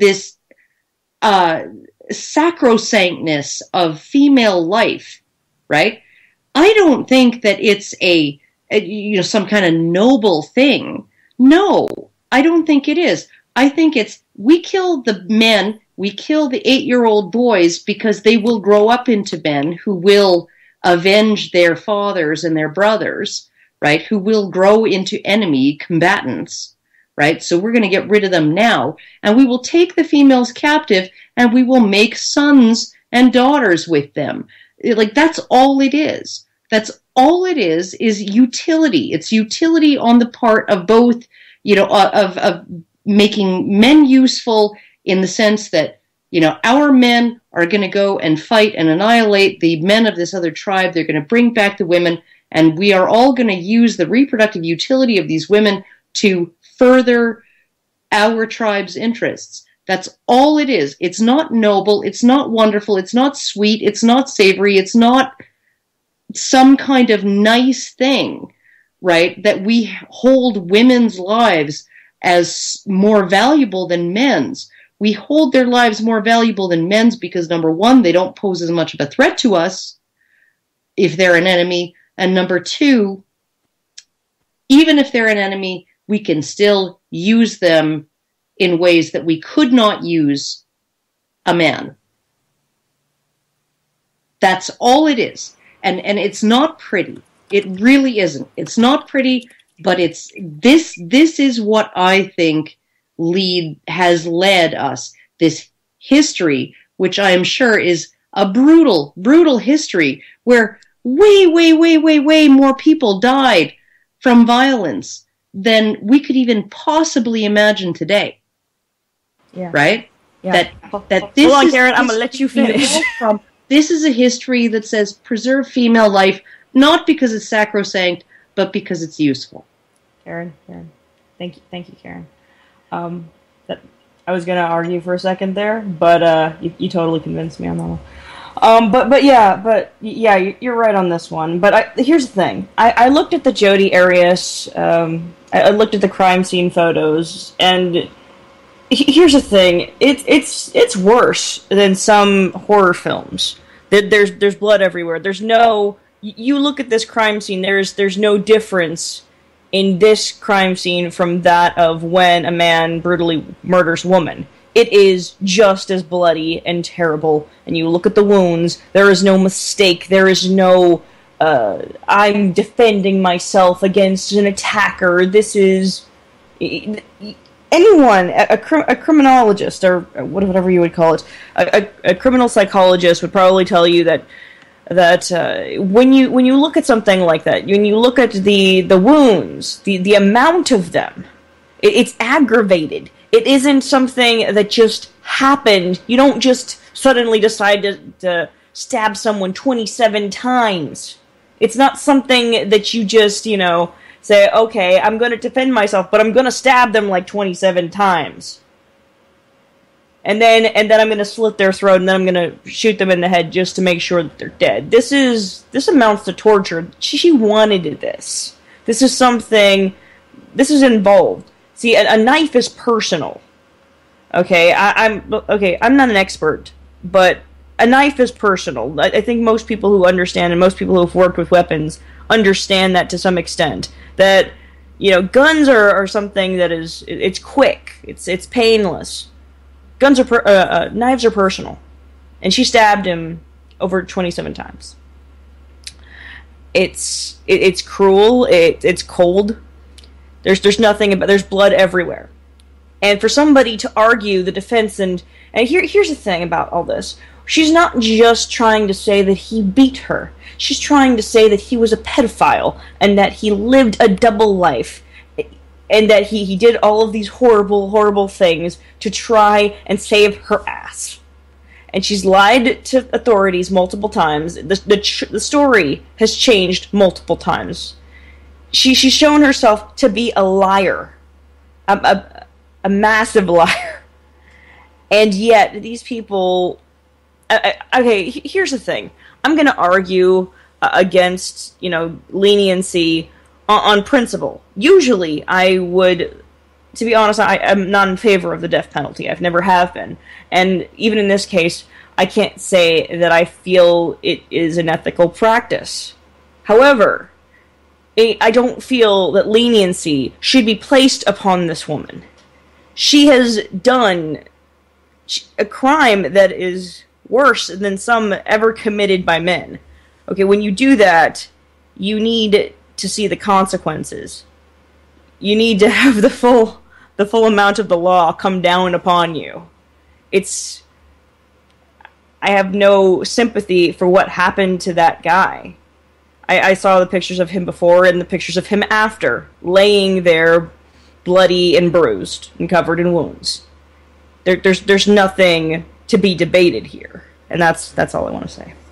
sacrosanctness of female life, right? I don't think that it's some kind of noble thing. No, I don't think it is. I think it's, we kill the men, we kill the 8-year-old boys because they will grow up into men who will avenge their fathers and their brothers, right? Who will grow into enemy combatants, right? So we're going to get rid of them now, and we will take the females captive, and we will make sons and daughters with them. Like, that's all it is. That's all it is utility. It's utility on the part of both, of making men useful in the sense that, our men are going to go and fight and annihilate the men of this other tribe. They're going to bring back the women, and we are all going to use the reproductive utility of these women to further our tribe's interests. That's all it is. It's not noble. It's not wonderful. It's not sweet. It's not savory. It's not some kind of nice thing, right? That we hold women's lives as more valuable than men's. We hold their lives more valuable than men's because, number one, they don't pose as much of a threat to us if they're an enemy. And number two, even if they're an enemy, we can still use them in ways that we could not use a man. That's all it is. And it's not pretty. It really isn't. It's not pretty, but it's this is what I think has led us, this history, which I am sure is a brutal, brutal history where way more people died from violence than we could even possibly imagine today.
Yeah.
Right?
Yeah.
That this
Hold on,
is,
Karen, I'm going to let you finish.
This is a history that says preserve female life, not because it's sacrosanct, but because it's useful.
Karen. Thank you, Karen. I was going to argue for a second there, but you totally convinced me on that But yeah, you're right on this one. But here's the thing. I looked at the Jodi Arias. I looked at the crime scene photos, and here's the thing. It's worse than some horror films. There's blood everywhere. There's no. You look at this crime scene. There's no difference in this crime scene from that of when a man brutally murders a woman. It is just as bloody and terrible, and you look at the wounds, there is no mistake, there is no, I'm defending myself against an attacker. This is, anyone, a criminologist, or whatever you would call it, a criminal psychologist would probably tell you that when you look at something like that, when you look at the wounds, the amount of them, it's aggravated. It isn't something that just happened. You don't just suddenly decide to stab someone 27 times. It's not something that you just, say, okay, I'm going to defend myself, but I'm going to stab them like 27 times. And then I'm going to slit their throat, and then I'm going to shoot them in the head just to make sure that they're dead. This amounts to torture. She wanted this. This is involved. See, a knife is personal. Okay, I'm not an expert, but a knife is personal. I think most people who understand, and most people who have worked with weapons, understand that to some extent. That, guns are something that it's quick, it's painless. Knives are personal, and she stabbed him over 27 times. It's cruel. It's cold. There's nothing about. There's blood everywhere, and for somebody to argue the defense and here's the thing about all this. She's not just trying to say that he beat her. She's trying to say that he was a pedophile and that he lived a double life, and that he did all of these horrible, horrible things to try and save her ass. And she's lied to authorities multiple times. The story has changed multiple times. She's shown herself to be a liar. A massive liar. And yet, these people... Okay, here's the thing. I'm going to argue against, leniency on principle. Usually, I would... To be honest, I'm not in favor of the death penalty. I've never have been. And even in this case, I can't say that I feel it is an ethical practice. However, I don't feel that leniency should be placed upon this woman. She has done a crime that is worse than some ever committed by men. Okay, when you do that, you need to see the consequences. You need to have the full amount of the law come down upon you. I have no sympathy for what happened to that guy. I saw the pictures of him before and the pictures of him after, laying there bloody and bruised and covered in wounds. There's nothing to be debated here, and that's all I want to say.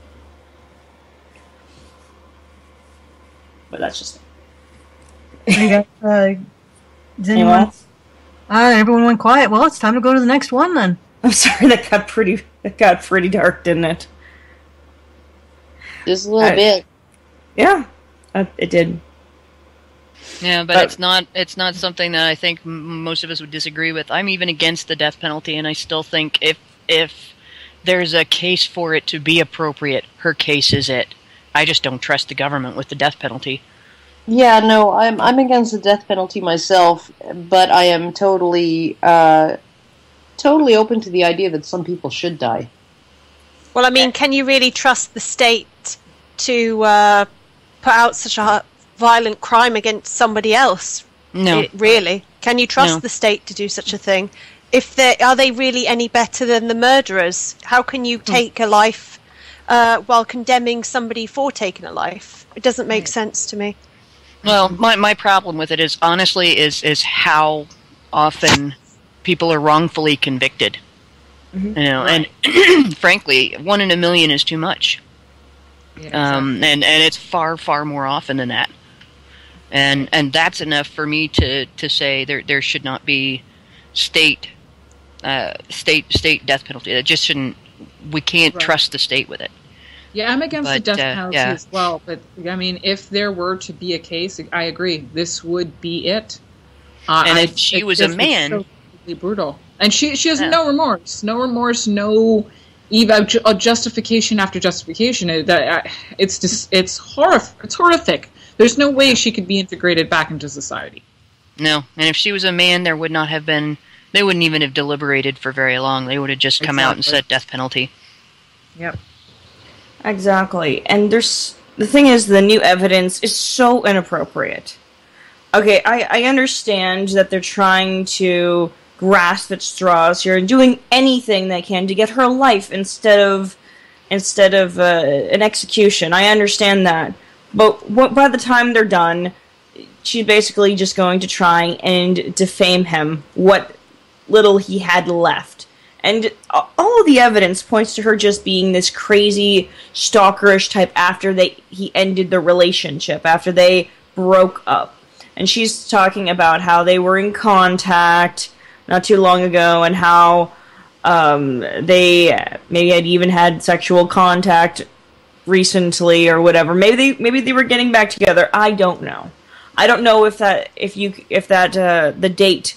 But that's just
it. Does anyone? Everyone went quiet. Well, it's time to go to the next one then.
I'm sorry, that got pretty dark, didn't it?
Just a little bit.
Yeah, it did.
Yeah, but it's not something that I think most of us would disagree with. I'm even against the death penalty, and I still think if there's a case for it to be appropriate, her case is it. I just don't trust the government with the death penalty.
Yeah, no, I'm against the death penalty myself, but I am totally open to the idea that some people should die.
Well, I mean, can you really trust the state to put out such a violent crime against somebody else?
No.
Really? Can you trust the state to do such a thing? Are they really any better than the murderers? How can you take a life while condemning somebody for taking a life? It doesn't make sense to me.
Well, my problem with it is how often people are wrongfully convicted. Mm-hmm. And frankly, 1 in a million is too much. Yeah, exactly. And it's far, far more often than that. And that's enough for me to say there should not be state death penalty. That just shouldn't we can't
Right.
trust the state with it.
Yeah, I'm against the
But,
death penalty
yeah.
as well. But I mean, if there were to be a case, I agree. This would be it.
And if she was a man-
so brutal, and she has
Yeah.
no remorse, no justification after justification. It's just it's horrific. There's no way she could be integrated back into society.
No, and if she was a man, there would not have been. They wouldn't even have deliberated for very long. They would have just come out and
Exactly.
said death penalty.
Yep.
Exactly. And the thing is, the new evidence is so inappropriate. Okay, I understand that they're trying to grasp at straws here and doing anything they can to get her life instead of an execution. I understand that. But by the time they're done, she's basically just going to try and defame him, what little he had left. And all of the evidence points to her just being this crazy, stalkerish type after he ended the relationship, after they broke up. And she's talking about how they were in contact not too long ago, and how they maybe had even had sexual contact recently or whatever. Maybe they were getting back together. I don't know. I don't know if the date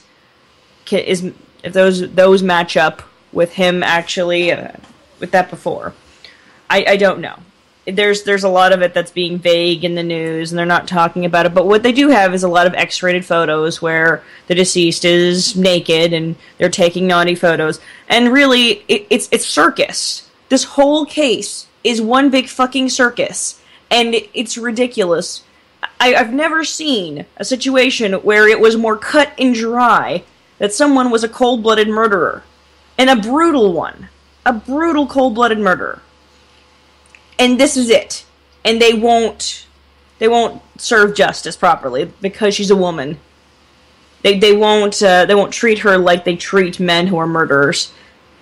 if those match up with him actually with that before. I don't know. There's a lot of it that's being vague in the news, and they're not talking about it. But what they do have is a lot of X-rated photos where the deceased is naked and they're taking naughty photos. And really, it's circus. This whole case is one big fucking circus, and it's ridiculous. I've never seen a situation where it was more cut and dry that someone was a cold-blooded murderer. And a brutal one. A brutal cold-blooded murderer. And this is it. And they won't serve justice properly because she's a woman. They won't treat her like they treat men who are murderers.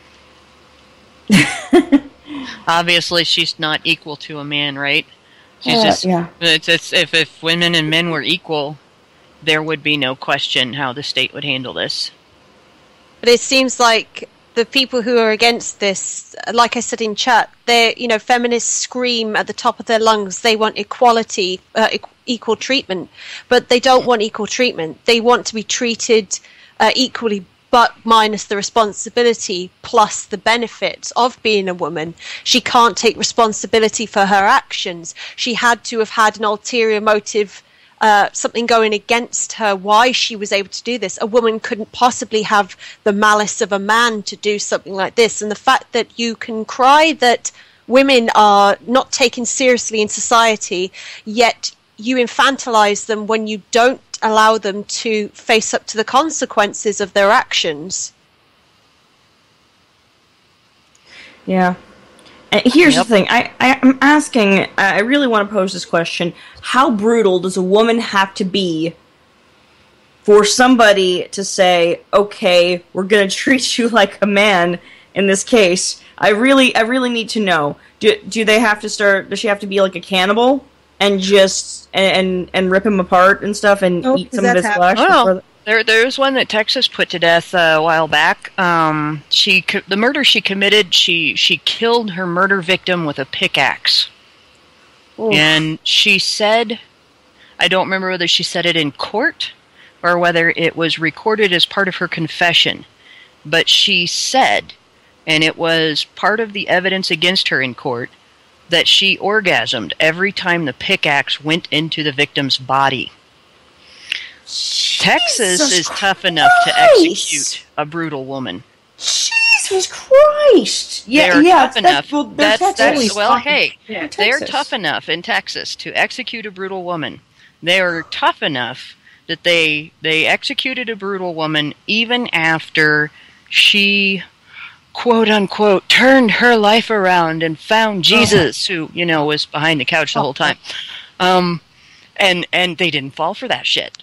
Obviously, she's not equal to a man, right? She's just.
Yeah.
It's if women and men were equal, there would be no question how the state would handle this.
But it seems like the people who are against this, like I said in chat, feminists scream at the top of their lungs. They want equality, equal treatment, but they don't want equal treatment. They want to be treated equally, but minus the responsibility plus the benefits of being a woman. She can't take responsibility for her actions. She had to have had an ulterior motive, something going against her, why she was able to do this. A woman couldn't possibly have the malice of a man to do something like this. And the fact that you can cry that women are not taken seriously in society, yet you infantilize them when you don't allow them to face up to the consequences of their actions.
Yeah. And here's the thing. I'm asking, I really want to pose this question. How brutal does a woman have to be for somebody to say, okay, we're going to treat you like a man in this case? I really need to know. Do they have to does she have to be like a cannibal and just, and rip him apart and stuff and eat some of his flesh?
Oh, There's one that Texas put to death a while back. The murder she committed, she killed her murder victim with a pickaxe. Oof. And she said, I don't remember whether she said it in court or whether it was recorded as part of her confession, but she said, and it was part of the evidence against her in court, that she orgasmed every time the pickaxe went into the victim's body. Texas is tough enough to execute a brutal woman.
Jesus Christ!
They're tough enough.
Yeah,
they're tough enough in Texas to execute a brutal woman. They are tough enough that they executed a brutal woman even after she, quote unquote, turned her life around and found Jesus, who was behind the couch the whole time. And they didn't fall for that shit.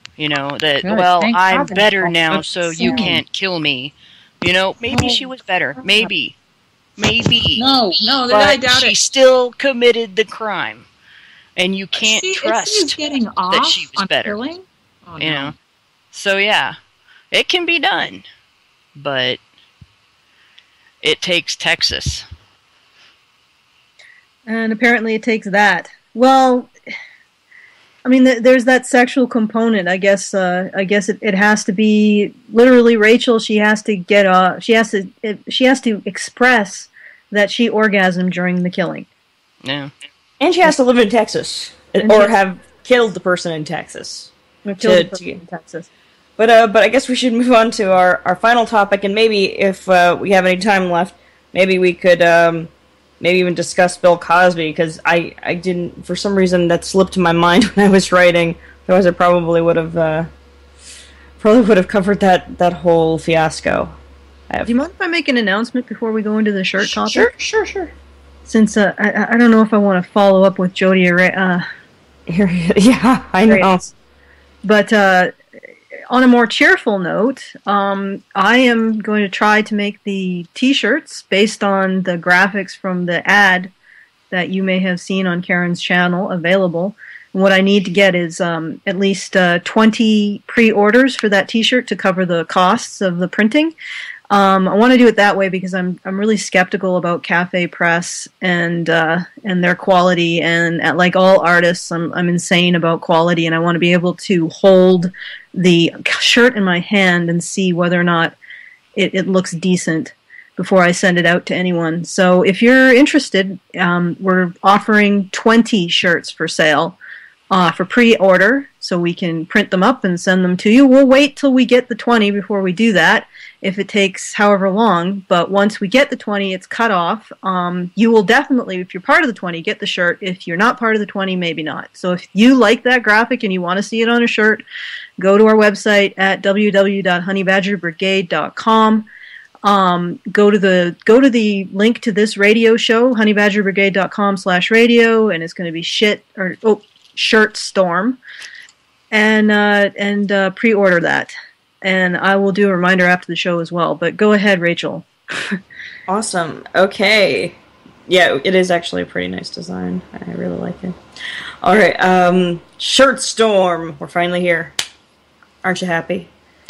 I'm better now, so you can't kill me. Maybe she was better. Maybe.
No,
but
I doubt
she
it.
still committed the crime. And you can't trust
getting off
that she was
on
better.
Killing? Oh, no.
So yeah, it can be done. But It takes Texas.
And apparently it takes that. Well, I mean, there's that sexual component. I guess it has to be literally Rachel. She has to express that she orgasmed during the killing.
Yeah.
And she has to live in Texas, or have killed the person in Texas.
Or killed the person in Texas.
But I guess we should move on to our final topic, and maybe if we have any time left, maybe we could maybe even discuss Bill Cosby, because I didn't, for some reason, that slipped my mind when I was writing. Otherwise, I probably would have covered that whole fiasco.
Do you mind if I make an announcement before we go into the shirt topic?
Sure.
Since I don't know if I want to follow up with Jody
yeah, I know.
But on a more cheerful note, I am going to try to make the T-shirts based on the graphics from the ad that you may have seen on Karen's channel available. And what I need to get is at least 20 pre-orders for that T-shirt to cover the costs of the printing. I want to do it that way because I'm really skeptical about Cafe Press and their quality, and like all artists, I'm insane about quality, and I want to be able to hold the shirt in my hand and see whether or not it looks decent before I send it out to anyone. So if you're interested, we're offering 20 shirts for sale for pre-order, so we can print them up and send them to you. We'll wait till we get the 20 before we do that, if it takes however long, but once we get the 20, it's cut off. You will definitely, if you're part of the 20, get the shirt. If you're not part of the 20, maybe not. So if you like that graphic and you want to see it on a shirt, go to our website at www.honeybadgerbrigade.com. Go to the link to this radio show, honeybadgerbrigade.com/radio, and it's going to be Shirt Storm, and pre-order that. And I will do a reminder after the show as well. But go ahead, Rachel.
Awesome. Okay. Yeah, it is actually a pretty nice design. I really like it. All right. Shirt Storm. We're finally here. Aren't you happy?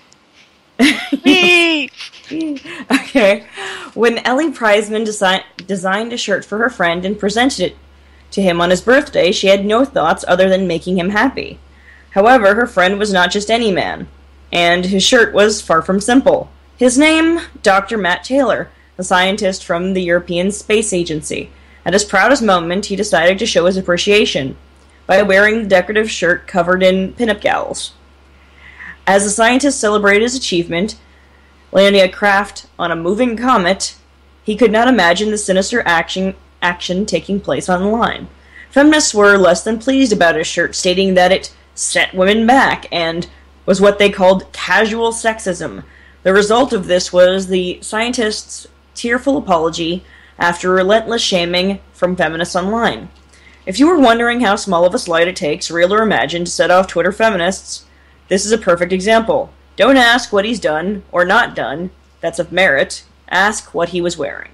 Me.
Okay. When Ellie Prizeman designed a shirt for her friend and presented it to him on his birthday, she had no thoughts other than making him happy. However, her friend was not just any man, and his shirt was far from simple. His name, Dr. Matt Taylor, a scientist from the European Space Agency. At his proudest moment, he decided to show his appreciation by wearing the decorative shirt covered in pinup gals. As the scientist celebrated his achievement, landing a craft on a moving comet, he could not imagine the sinister action taking place on the line. Feminists were less than pleased about his shirt, stating that it set women back and was what they called casual sexism. The result of this was the scientist's tearful apology after relentless shaming from feminists online. If you were wondering how small of a slight it takes, real or imagined, to set off Twitter feminists, this is a perfect example. Don't ask what he's done or not done. That's of merit. Ask what he was wearing.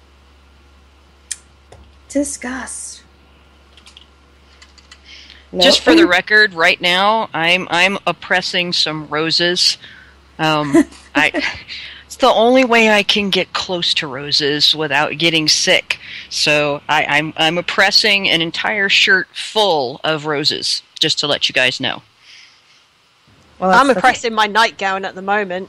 Discuss.
Just for the record, right now I'm oppressing some roses. It's the only way I can get close to roses without getting sick. So I'm oppressing an entire shirt full of roses, just to let you guys know.
Well, I'm oppressing my nightgown at the moment.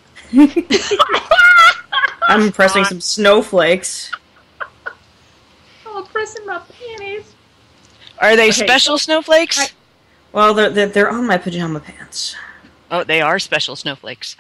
I'm oppressing some snowflakes.
I'm oppressing my panties.
Are they special snowflakes?
Well, they're on my pajama pants.
Oh, they are special snowflakes.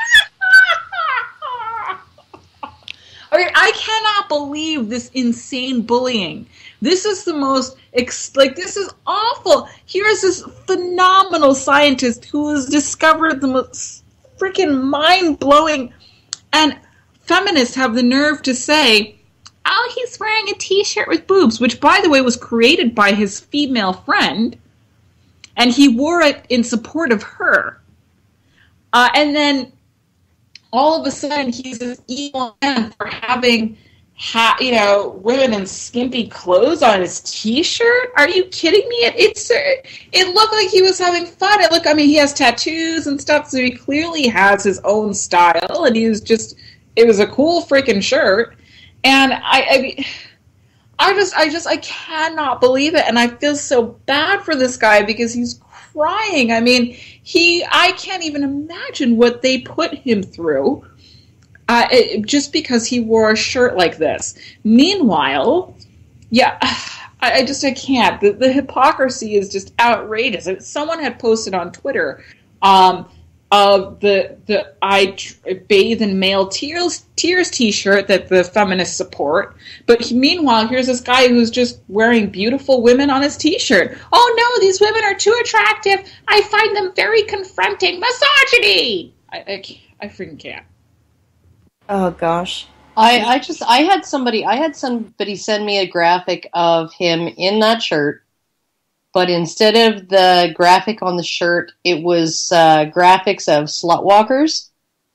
Okay, I cannot believe this insane bullying. This is the most, this is awful. Here's this phenomenal scientist who has discovered the most freaking mind-blowing, and feminists have the nerve to say, oh, he's wearing a t-shirt with boobs, which, by the way, was created by his female friend, and he wore it in support of her. And then all of a sudden, he's this evil man for having, women in skimpy clothes on his T-shirt. Are you kidding me? It looked like he was having fun. He has tattoos and stuff, so he clearly has his own style, and it was a cool freaking shirt. And I mean, I cannot believe it, and I feel so bad for this guy because he's crying. I mean, I can't even imagine what they put him through, just because he wore a shirt like this. Meanwhile, yeah, I can't. The hypocrisy is just outrageous. Someone had posted on Twitter, of the I bathe in male tears T-shirt that the feminists support, but meanwhile here's this guy who's just wearing beautiful women on his T-shirt. Oh no, these women are too attractive. I find them very confronting. Misogyny. I freaking can't.
Oh gosh.
I had somebody send me a graphic of him in that shirt. But instead of the graphic on the shirt, it was graphics of slut walkers.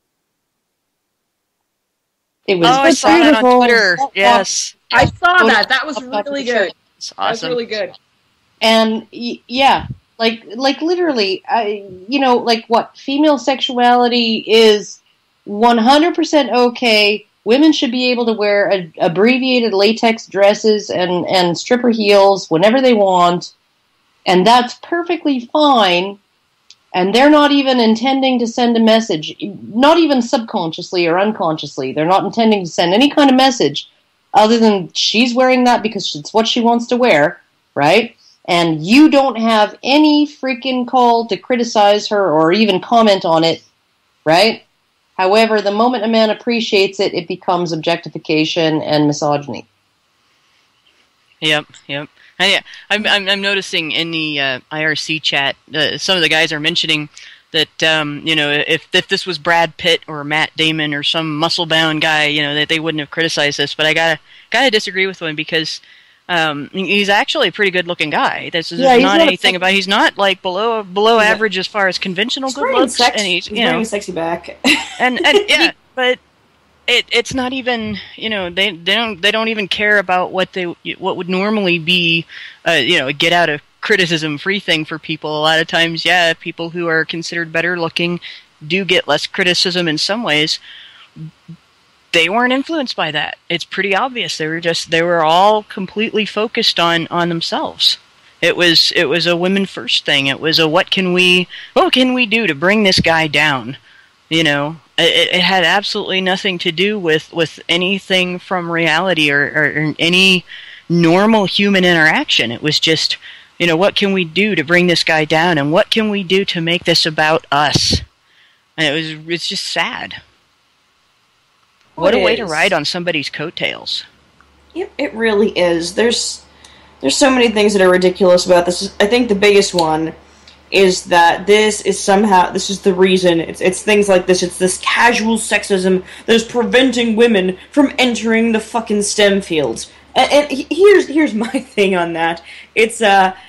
It was
I saw that on Twitter. Yes.
I saw that. That was really good.
It's awesome.
That was really good.
And yeah, like literally, like what female sexuality is 100% okay. Women should be able to wear abbreviated latex dresses and stripper heels whenever they want. And that's perfectly fine, and they're not even intending to send a message, not even subconsciously or unconsciously. They're not intending to send any kind of message other than she's wearing that because it's what she wants to wear, right? And you don't have any freaking call to criticize her or even comment on it, right? However, the moment a man appreciates it, it becomes objectification and misogyny.
Yep. I'm noticing in the IRC chat, some of the guys are mentioning that if this was Brad Pitt or Matt Damon or some muscle-bound guy, that they wouldn't have criticized this. But I gotta disagree with him because he's actually a pretty good-looking guy. There's not anything about. He's not like below average as far as conventional good looks, and he's
wearing a sexy back.
and yeah, but. It's not even, they don't even care about what would normally be a get out of criticism free thing for people. A lot of times, yeah, people who are considered better looking do get less criticism in some ways. They weren't influenced by that. It's pretty obvious. They were all completely focused on themselves. It was a women first thing. It was a what can we do to bring this guy down? It had absolutely nothing to do with anything from reality or any normal human interaction. It was just, what can we do to bring this guy down, and what can we do to make this about us? And it's just sad. What a way to ride on somebody's coattails.
Yep, it really is. There's so many things that are ridiculous about this. I think the biggest one is that this is the reason, it's things like this, it's this casual sexism that is preventing women from entering the fucking STEM fields. And here's my thing on that. It's,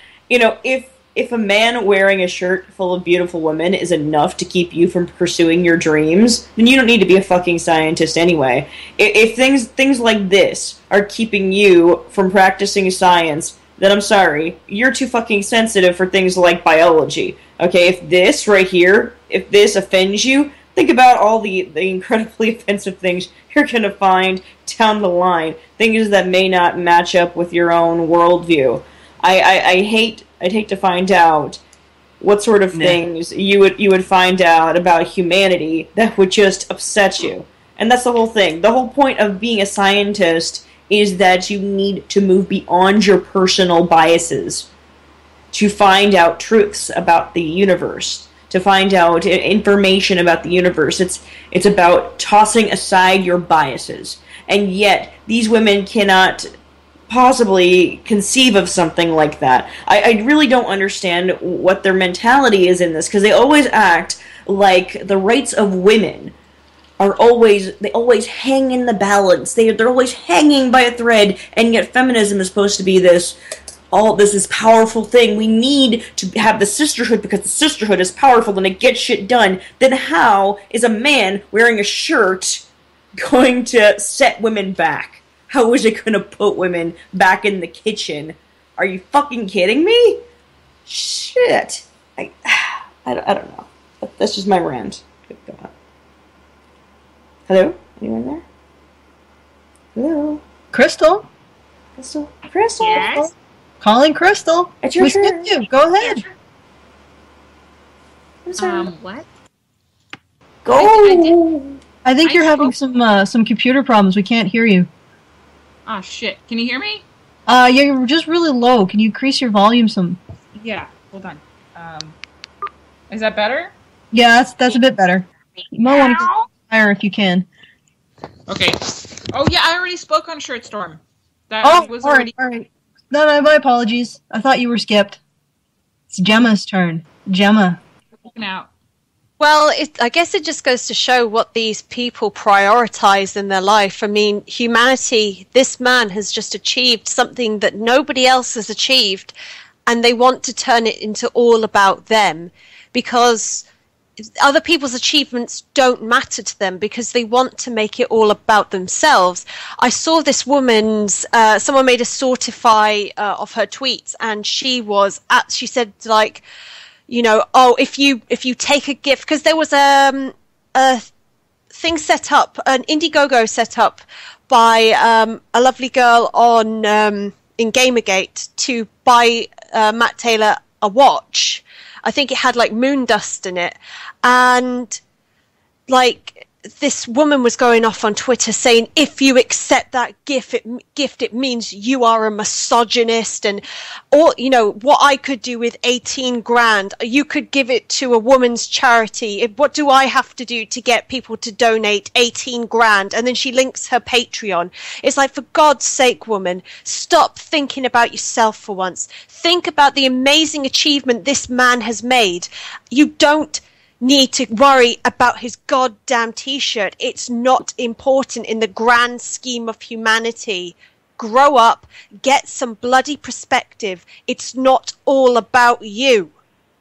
if a man wearing a shirt full of beautiful women is enough to keep you from pursuing your dreams, then you don't need to be a fucking scientist anyway. If things like this are keeping you from practicing science, then I'm sorry, you're too fucking sensitive for things like biology. Okay, if this right here, if this offends you, think about all the incredibly offensive things you're gonna find down the line. Things that may not match up with your own worldview. I'd hate to find out what sort of things you would find out about humanity that would just upset you. And that's the whole thing. The whole point of being a scientist is that you need to move beyond your personal biases to find out truths about the universe, to find out information about the universe. It's about tossing aside your biases. And yet, these women cannot possibly conceive of something like that. I really don't understand what their mentality is in this, because they always act like the rights of women they always hang in the balance. They're always hanging by a thread, and yet feminism is supposed to be this powerful thing. We need to have the sisterhood because the sisterhood is powerful and it gets shit done. Then how is a man wearing a shirt going to set women back? How is it going to put women back in the kitchen? Are you fucking kidding me? Shit. I don't know. That's just my rant. Good God. Hello? Anyone there?
Hello?
Crystal?
Crystal? Crystal?
Yes?
Calling Crystal.
It's your
We
turn.
skipped you. Go ahead.
I'm sorry.
What?
Go!
I think
I
you're having
spoke-
some computer problems. We can't hear you.
Oh, shit. Can you hear me?
Yeah, you're just really low. Can you increase your volume some?
Yeah. Hold on. Is that better?
Yeah, that's a bit better. You might want to get higher if you can.
Okay. Oh, yeah, I already spoke on Shirtstorm. That
Oh,
was
all
already...
right. No, my apologies. I thought you were skipped. It's Gemma's turn. Gemma.
Looking out.
Well, I guess it just goes to show what these people prioritize in their life. I mean, humanity, this man has just achieved something that nobody else has achieved, and they want to turn it into all about them because other people's achievements don't matter to them because they want to make it all about themselves. I saw this woman's, someone made a Sortify of her tweets, and she said, like, you know, oh, if you take a gift, because there was a thing set up, an Indiegogo set up by a lovely girl on in Gamergate to buy Matt Taylor a watch. I think it had like moon dust in it, and like this woman was going off on Twitter saying, if you accept that gift, it means you are a misogynist, and or you know what I could do with 18 grand, you could give it to a woman's charity. What do I have to do to get people to donate 18 grand? And then she links her Patreon. It's like, for God's sake, woman, stop thinking about yourself for once. Think about the amazing achievement this man has made. You don't need to worry about his goddamn t-shirt. It's not important in the grand scheme of humanity. Grow up, get some bloody perspective. It's not all about you.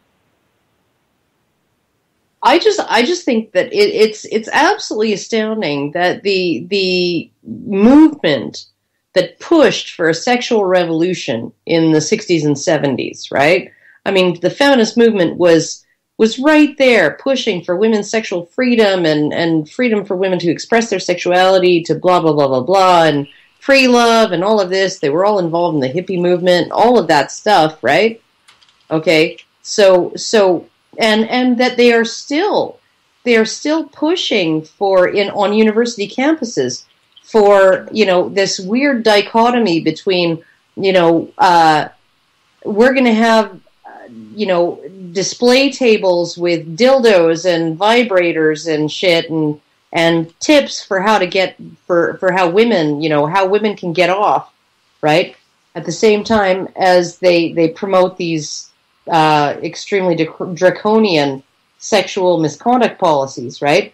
I just think that it's absolutely astounding that the movement that pushed for a sexual revolution in the 60s and 70s, right? I mean, the feminist movement was right there pushing for women's sexual freedom and freedom for women to express their sexuality, to blah, blah, blah, blah, blah, and free love and all of this. They were all involved in the hippie movement, all of that stuff, right? Okay, so and that they are still pushing for on university campuses for, you know, this weird dichotomy between, you know, we're going to have, you know, display tables with dildos and vibrators and shit and tips for how to get for how women, you know, how women can get off, right? At the same time as they promote these extremely draconian sexual misconduct policies, right?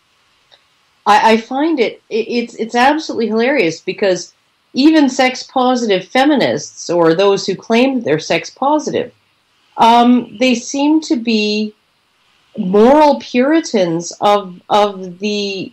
I find it's absolutely hilarious because even sex positive feminists, or those who claim that they're sex positive, they seem to be moral Puritans of the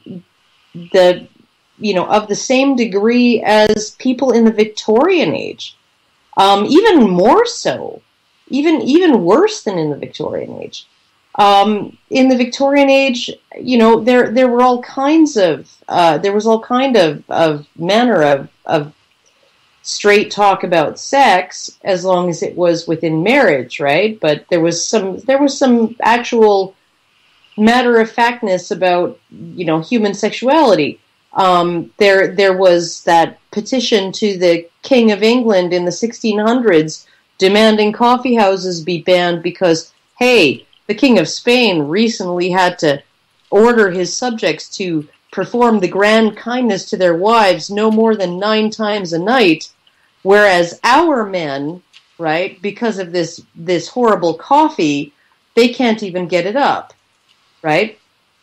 you know, of the same degree as people in the Victorian age, even more so, even worse than in the Victorian age. In the Victorian age, you know, there were all kinds of there was all kind of manner of straight talk about sex, as long as it was within marriage, right? But there was some actual matter of factness about, you know, human sexuality. There was that petition to the King of England in the 1600s demanding coffee houses be banned because, hey, the King of Spain recently had to order his subjects to perform the grand kindness to their wives no more than 9 times a night, whereas our men, right, because of this horrible coffee, they can't even get it up, right?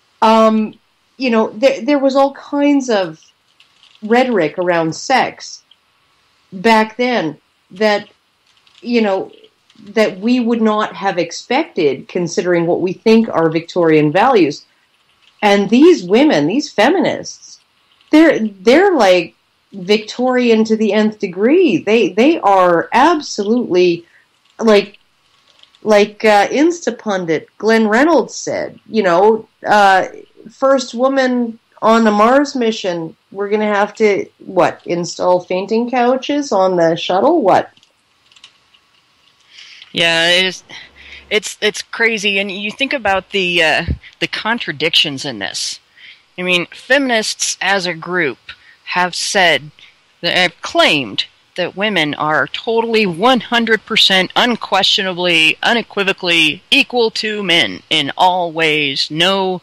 You know, there was all kinds of rhetoric around sex back then that, you know, that we would not have expected, considering what we think are Victorian values. And these women, these feminists, they're like Victorian to the nth degree. They are absolutely like Instapundit Glenn Reynolds said, you know, first woman on a Mars mission we're going to have to, install fainting couches on the shuttle? What?
Yeah, it's crazy, and you think about the contradictions in this. I mean, feminists as a group have claimed that women are totally 100% unquestionably, unequivocally equal to men in all ways. No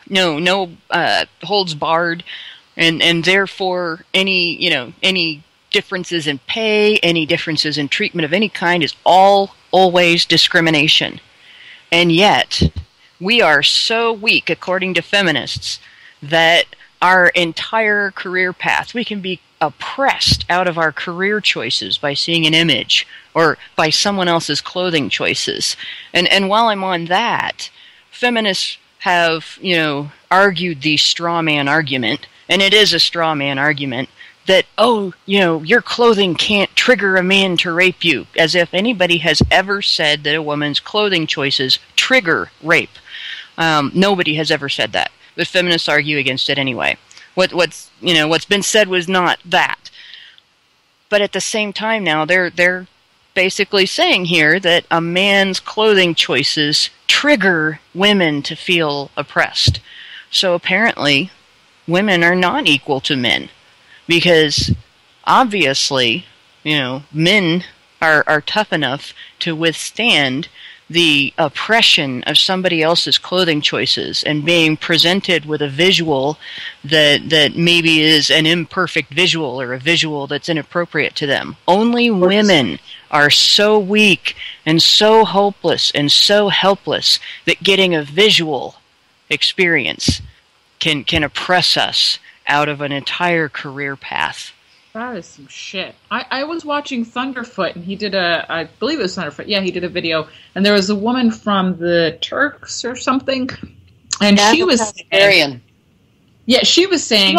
holds barred, and therefore any differences in pay, any differences in treatment of any kind is always discrimination. And yet, we are so weak, according to feminists, that our entire career path, we can be oppressed out of our career choices by seeing an image or by someone else's clothing choices. And while I'm on that, feminists have, argued the straw man argument, and it is a straw man argument, that, your clothing can't trigger a man to rape you, as if anybody has ever said that a woman's clothing choices trigger rape. Nobody has ever said that, but feminists argue against it anyway. What's been said was not that. But at the same time now, they're basically saying here that a man's clothing choices trigger women to feel oppressed. So apparently, women are not equal to men. Because obviously, men are tough enough to withstand the oppression of somebody else's clothing choices and being presented with a visual that maybe is an imperfect visual or a visual that's inappropriate to them. Only women are so weak and so hopeless and so helpless that getting a visual experience can oppress us out of an entire career path.
That is some shit. I was watching Thunderfoot, and he did I believe it was Thunderfoot. Yeah, he did a video, and there was a woman from the Turks or something, and she was saying, she was saying,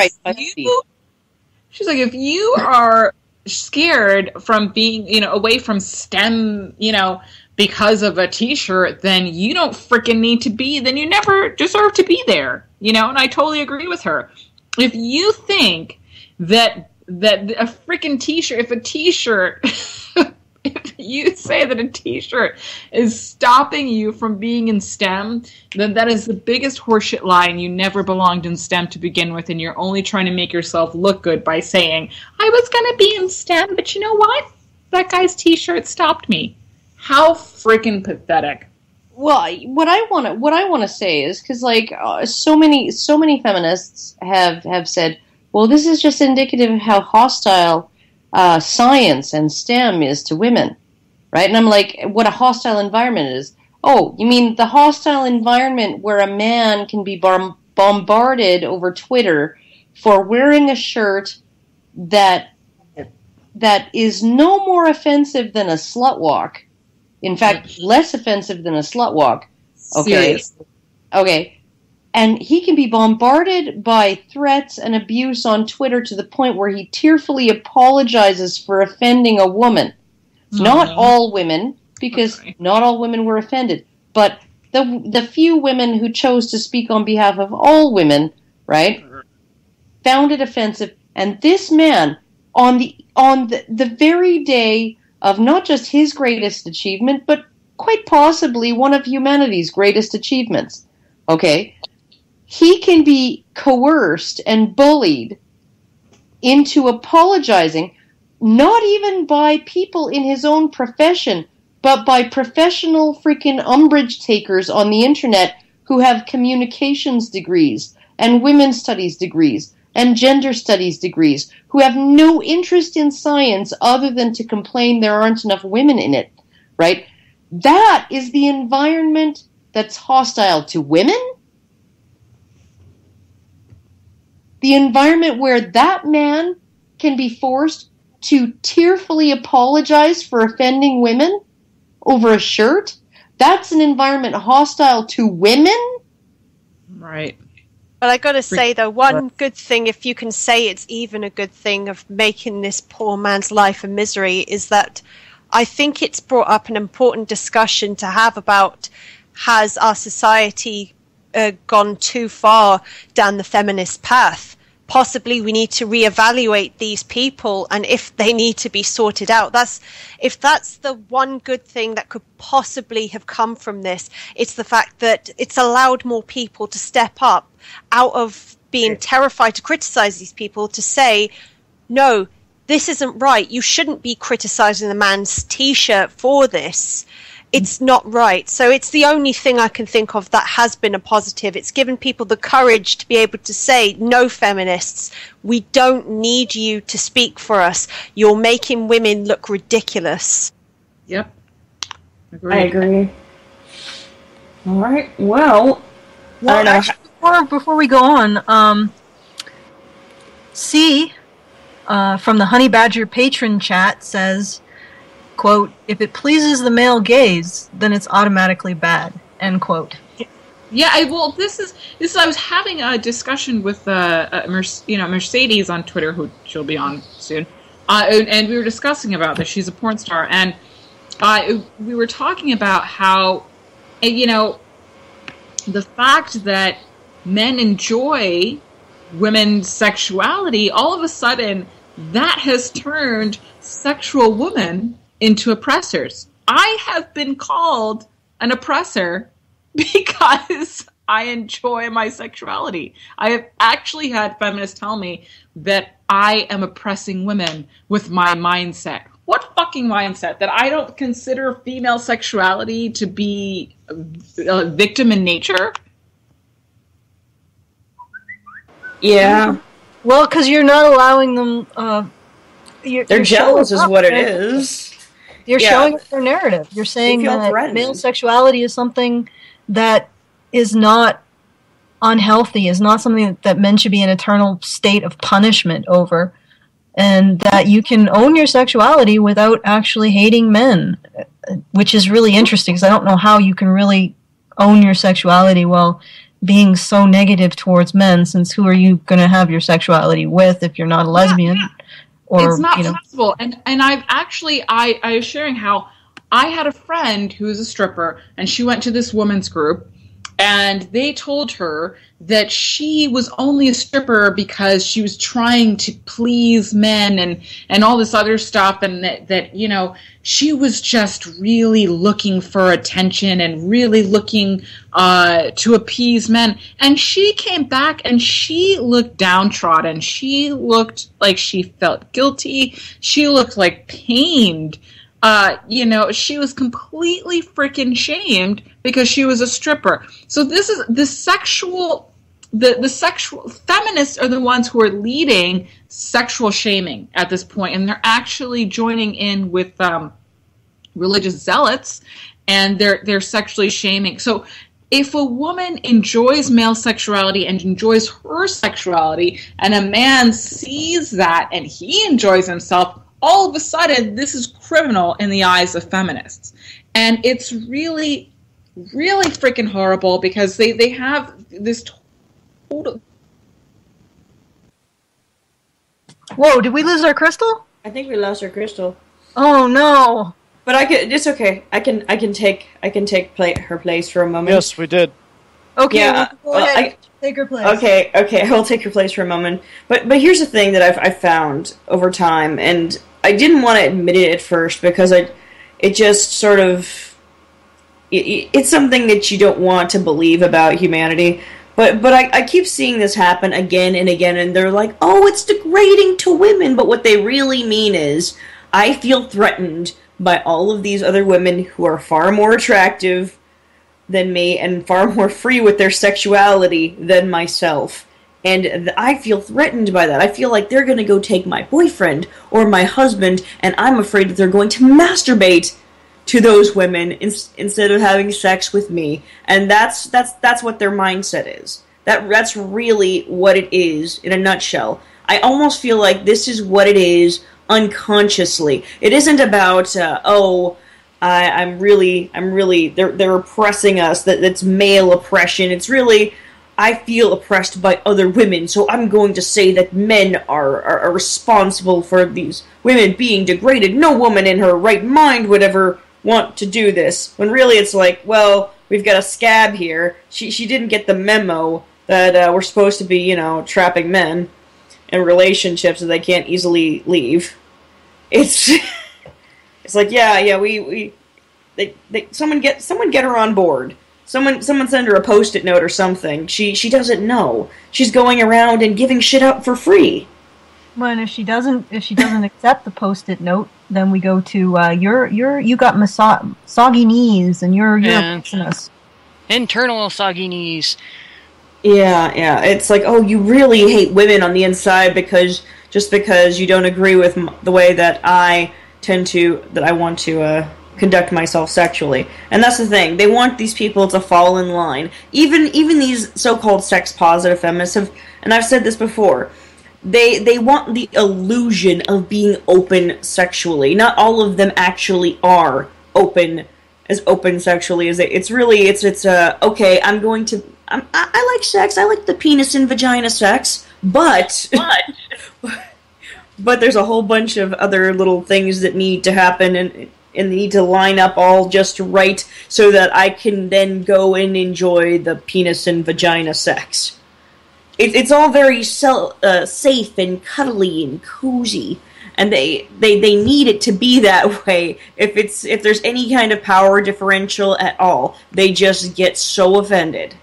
she's like, if you are scared from being, away from STEM, because of a T-shirt, then you don't freaking need to be. Then you never deserve to be there, And I totally agree with her. If you think that a freaking T-shirt, if you say that a T-shirt is stopping you from being in STEM, then that is the biggest horseshit lie, and you never belonged in STEM to begin with, and you're only trying to make yourself look good by saying, I was going to be in STEM, but you know what? That guy's T-shirt stopped me. How freaking pathetic.
Well, what I want to say is, because so many feminists have said, well, this is just indicative of how hostile science and STEM is to women, right? And I'm like, what a hostile environment is. Oh, you mean the hostile environment where a man can be bombarded over Twitter for wearing a shirt that is no more offensive than a slut walk. In fact, less offensive than a slut walk. Okay.
Seriously.
Okay. And he can be bombarded by threats and abuse on Twitter to the point where he tearfully apologizes for offending a woman. Not all women, because not all women were offended. But the few women who chose to speak on behalf of all women, right, found it offensive. And this man, on the very day of not just his greatest achievement, but quite possibly one of humanity's greatest achievements, okay, he can be coerced and bullied into apologizing, not even by people in his own profession, but by professional freaking umbrage takers on the internet who have communications degrees and women's studies degrees and gender studies degrees, who have no interest in science other than to complain there aren't enough women in it, right? That is the environment that's hostile to women. The environment where that man can be forced to tearfully apologize for offending women over a shirt. That's an environment hostile to women.
Right.
But I got to say, though, one good thing, if you can say it's even a good thing of making this poor man's life a misery, is that I think it's brought up an important discussion to have about, has our society gone too far down the feminist path? possibly we need to reevaluate these people and if they need to be sorted out. If that's the one good thing that could possibly have come from this, it's the fact that it's allowed more people to step up out of being terrified to criticize these people, to say, no, this isn't right. You shouldn't be criticizing the man's t-shirt for this. It's not right. So it's the only thing I can think of that has been a positive. It's given people the courage to be able to say, no, feminists, we don't need you to speak for us. You're making women look ridiculous.
Yep.
I agree. All right. Well, I don't know.
Actually, before we go on, C from the Honey Badger patron chat says, quote, if it pleases the male gaze, then it's automatically bad, end quote.
Yeah, well, this is I was having a discussion with Mercedes on Twitter, who she'll be on soon, and we were discussing about this. She's a porn star, and we were talking about how, the fact that men enjoy women's sexuality, all of a sudden that has turned sexual women into oppressors. I have been called an oppressor because I enjoy my sexuality. I have actually had feminists tell me that I am oppressing women with my mindset. What fucking mindset? That I don't consider female sexuality to be a victim in nature?
Yeah.
Well, because you're not allowing them...
They're jealous is what it is.
You're showing their narrative. You're saying that
threatened.
Male sexuality is something that is not unhealthy, is not something that men should be in an eternal state of punishment over, and that you can own your sexuality without actually hating men, which is really interesting, because I don't know how you can really own your sexuality while being so negative towards men, since who are you going to have your sexuality with if you're not a lesbian?
Yeah.
Or,
it's not possible. And I've actually, I was sharing how I had a friend who is a stripper, and she went to this women's group, and they told her that she was only a stripper because she was trying to please men and all this other stuff, and that she was just really looking for attention and really looking to appease men. And she came back and she looked downtrodden. She looked like she felt guilty. She looked like pained. She was completely freaking shamed because she was a stripper. So this is the sexual feminists are the ones who are leading sexual shaming at this point, and they're actually joining in with religious zealots, and they're sexually shaming. So if a woman enjoys male sexuality and enjoys her sexuality, and a man sees that and he enjoys himself, all of a sudden, this is criminal in the eyes of feminists. And it's really, really freaking horrible, because they have this total...
Whoa, did we lose our crystal?
I think we lost our crystal.
Oh no.
But it's okay. I can take her place for a moment.
Yes, we did.
Okay,
Yeah,
go ahead. Take her place.
Okay, I will take your place for a moment. But here's the thing that I've found over time, and I didn't want to admit it at first because it just sort of it's something that you don't want to believe about humanity. But I keep seeing this happen again and again, and they're like, oh, it's degrading to women. But what they really mean is, I feel threatened by all of these other women who are far more attractive than me and far more free with their sexuality than myself. And I feel threatened by that. I feel like they're going to go take my boyfriend or my husband, and I'm afraid that they're going to masturbate to those women instead of having sex with me. And that's what their mindset is. That's really what it is in a nutshell. I almost feel like this is what it is unconsciously. It isn't about I'm really they're oppressing us, that's male oppression. It's really, I feel oppressed by other women, so I'm going to say that men are responsible for these women being degraded. No woman in her right mind would ever want to do this. When really it's like, well, we've got a scab here. She didn't get the memo that we're supposed to be, trapping men. in relationships that they can't easily leave. It's like someone get her on board. Someone send her a Post-it note or something. She doesn't know. She's going around and giving shit up for free.
Well, and if she doesn't accept the Post-it note, then we go to you got soggy knees and you're a poisonous.
Internal soggy knees.
Yeah. It's like, oh, you really hate women on the inside because you don't agree with the way that I want to conduct myself sexually. And that's the thing. They want these people to fall in line. Even these so-called sex-positive feminists have, and I've said this before, they want the illusion of being open sexually. Not all of them actually are open sexually as it's okay, I like sex. I like the penis and vagina sex, but there's a whole bunch of other little things that need to happen and they need to line up all just right so that I can then go and enjoy the penis and vagina sex. It's all very safe and cuddly and cozy, and they need it to be that way. If there's any kind of power differential at all, they just get so offended.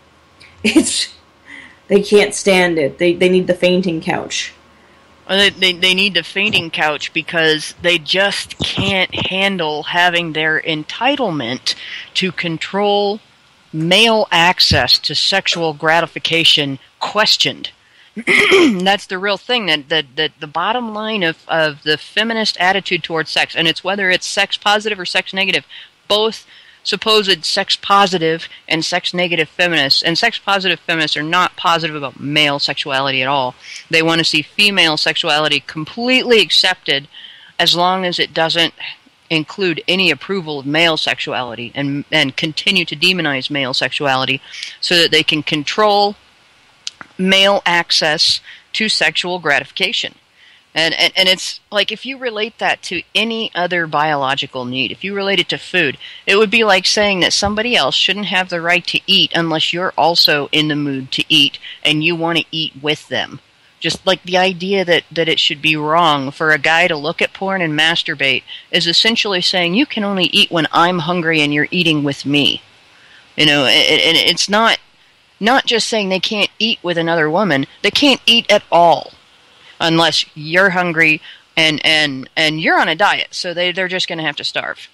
They can't stand it. They need the fainting couch.
Well, they need the fainting couch because they just can't handle having their entitlement to control male access to sexual gratification questioned. That's the real thing. That the bottom line of the feminist attitude towards sex, and it's whether it's sex positive or sex negative, both supposed sex positive and sex negative feminists, and sex positive feminists are not positive about male sexuality at all. They want to see female sexuality completely accepted as long as it doesn't include any approval of male sexuality, and continue to demonize male sexuality so that they can control male access to sexual gratification. And it's like, if you relate that to any other biological need, if you relate it to food, it would be like saying that somebody else shouldn't have the right to eat unless you're also in the mood to eat and you want to eat with them. Just like the idea that it should be wrong for a guy to look at porn and masturbate is essentially saying you can only eat when I'm hungry and you're eating with me. And it's not just saying they can't eat with another woman, they can't eat at all. Unless you're hungry and you're on a diet, so they're just going to have to starve.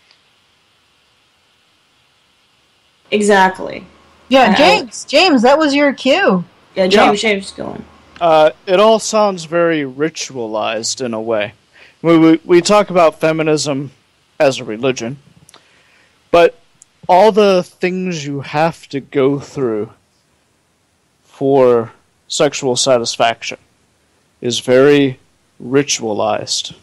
Exactly.
Yeah, James, that was your cue.
Yeah, James, go on.
It all sounds very ritualized in a way. We talk about feminism as a religion, but all the things you have to go through for sexual satisfaction is very ritualized.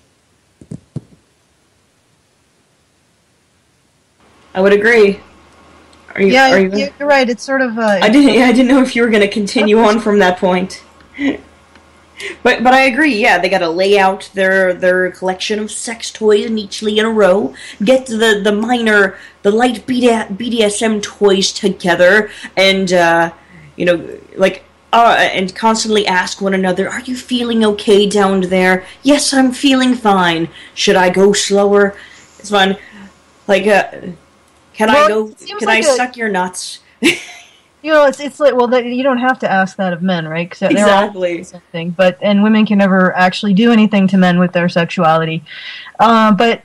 I would agree.
You're right. It's sort of.
I didn't know if you were going to continue on from that point. But I agree. Yeah, they got to lay out their collection of sex toys neatly in a row. Get the light BDSM toys together, and and constantly ask one another, "Are you feeling okay down there?" "Yes, I'm feeling fine." "Should I go slower?" It's fun. Like, can I suck your nuts?
It's like, well, you don't have to ask that of men, right? Cause
exactly.
Something, and women can never actually do anything to men with their sexuality. But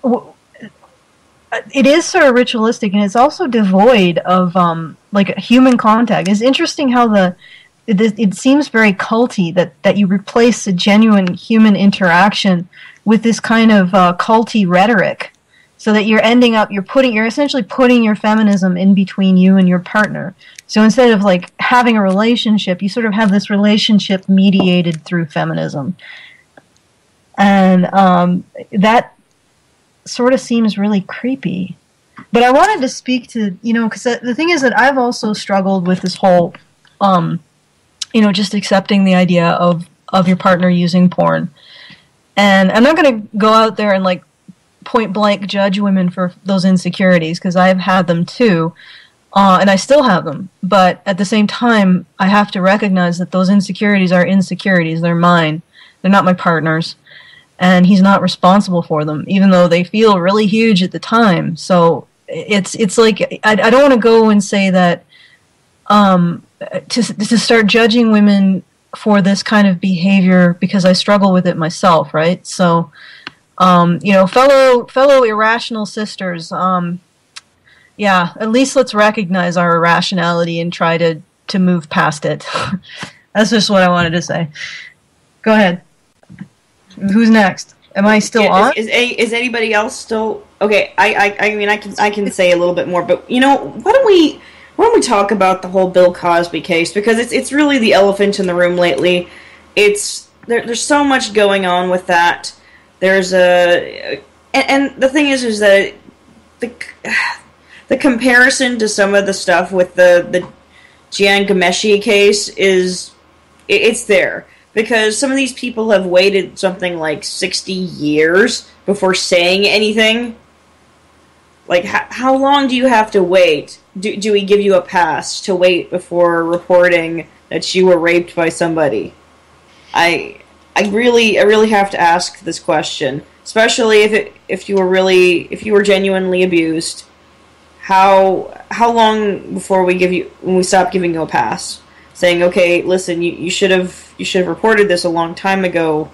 it is sort of ritualistic, and it's also devoid of human contact. It's interesting how it seems very culty that you replace a genuine human interaction with this kind of culty rhetoric, so that you're essentially putting your feminism in between you and your partner. So instead of having a relationship, you sort of have this relationship mediated through feminism, and that sort of seems really creepy. But I wanted to speak to, because the thing is that I've also struggled with this whole just accepting the idea of your partner using porn. And I'm not going to go out there and point blank judge women for those insecurities, because I've had them too. and I still have them. But at the same time, I have to recognize that those insecurities are insecurities. They're mine. They're not my partner's. And he's not responsible for them, even though they feel really huge at the time. So it's like, I don't want to go and say that to start judging women for this kind of behavior, because I struggle with it myself, right? So, fellow irrational sisters, yeah, at least let's recognize our irrationality and try to move past it. That's just what I wanted to say. Go ahead. Who's next? Am I still on?
Is anybody else still okay? I mean, I can say a little bit more, but why don't we talk about the whole Bill Cosby case, because it's really the elephant in the room lately. There's so much going on with that. There's and the thing is that the comparison to some of the stuff with the Jian Ghomeshi case it's there. Because some of these people have waited something like 60 years before saying anything. Like, how long do you have to wait? Do we give you a pass to wait before reporting that you were raped by somebody? I really have to ask this question, especially if you were genuinely abused. How long before when we stop giving you a pass? Saying, okay, listen, you should have reported this a long time ago.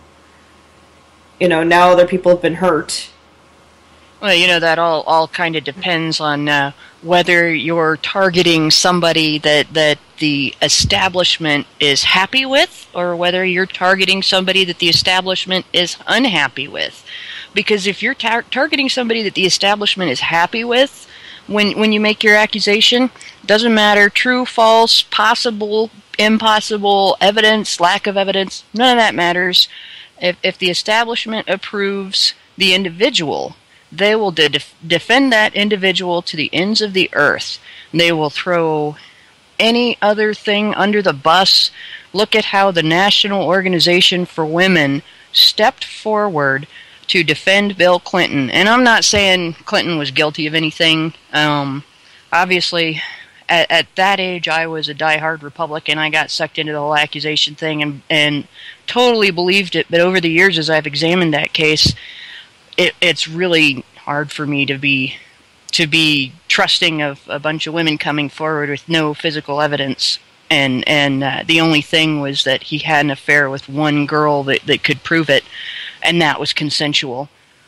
Now other people have been hurt.
Well, that all kind of depends on whether you're targeting somebody that the establishment is happy with, or whether you're targeting somebody that the establishment is unhappy with. Because if you're targeting somebody that the establishment is happy with, when you make your accusation, doesn't matter, true, false, possible, impossible, evidence, lack of evidence, none of that matters. If the establishment approves the individual, they will defend that individual to the ends of the earth. They will throw any other thing under the bus. Look at how the National Organization for Women stepped forward to defend Bill Clinton. And I'm not saying Clinton was guilty of anything. Obviously, at that age, I was a diehard Republican. I got sucked into the whole accusation thing and totally believed it. But over the years, as I've examined that case, it's really hard for me to be trusting of a bunch of women coming forward with no physical evidence. And the only thing was that he had an affair with one girl that could prove it, and that was consensual.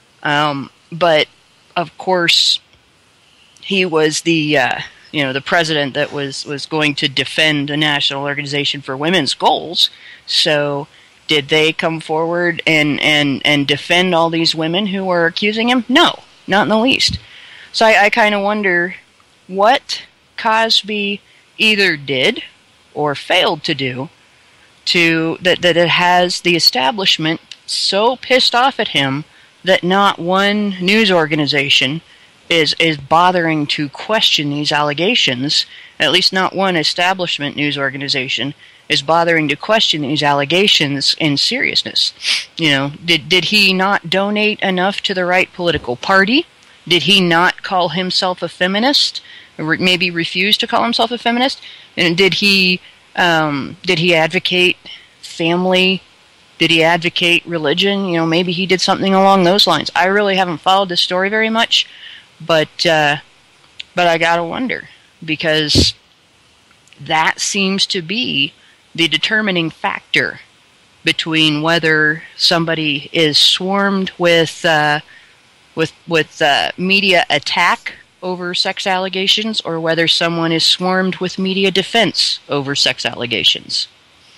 But of course, he was the president that was going to defend the National Organization for Women's goals. So did they come forward and defend all these women who were accusing him? No, not in the least. So I kind of wonder what Cosby either did or failed to do that it has the establishment so pissed off at him that not one news organization is bothering to question these allegations. At least not one establishment news organization is bothering to question these allegations in seriousness. Did he not donate enough to the right political party? Did he not call himself a feminist, or maybe refuse to call himself a feminist? And did he advocate family? Did he advocate religion? Maybe he did something along those lines. I really haven't followed this story very much, but I gotta wonder, because that seems to be the determining factor between whether somebody is swarmed with media attack over sex allegations, or whether someone is swarmed with media defense over sex allegations.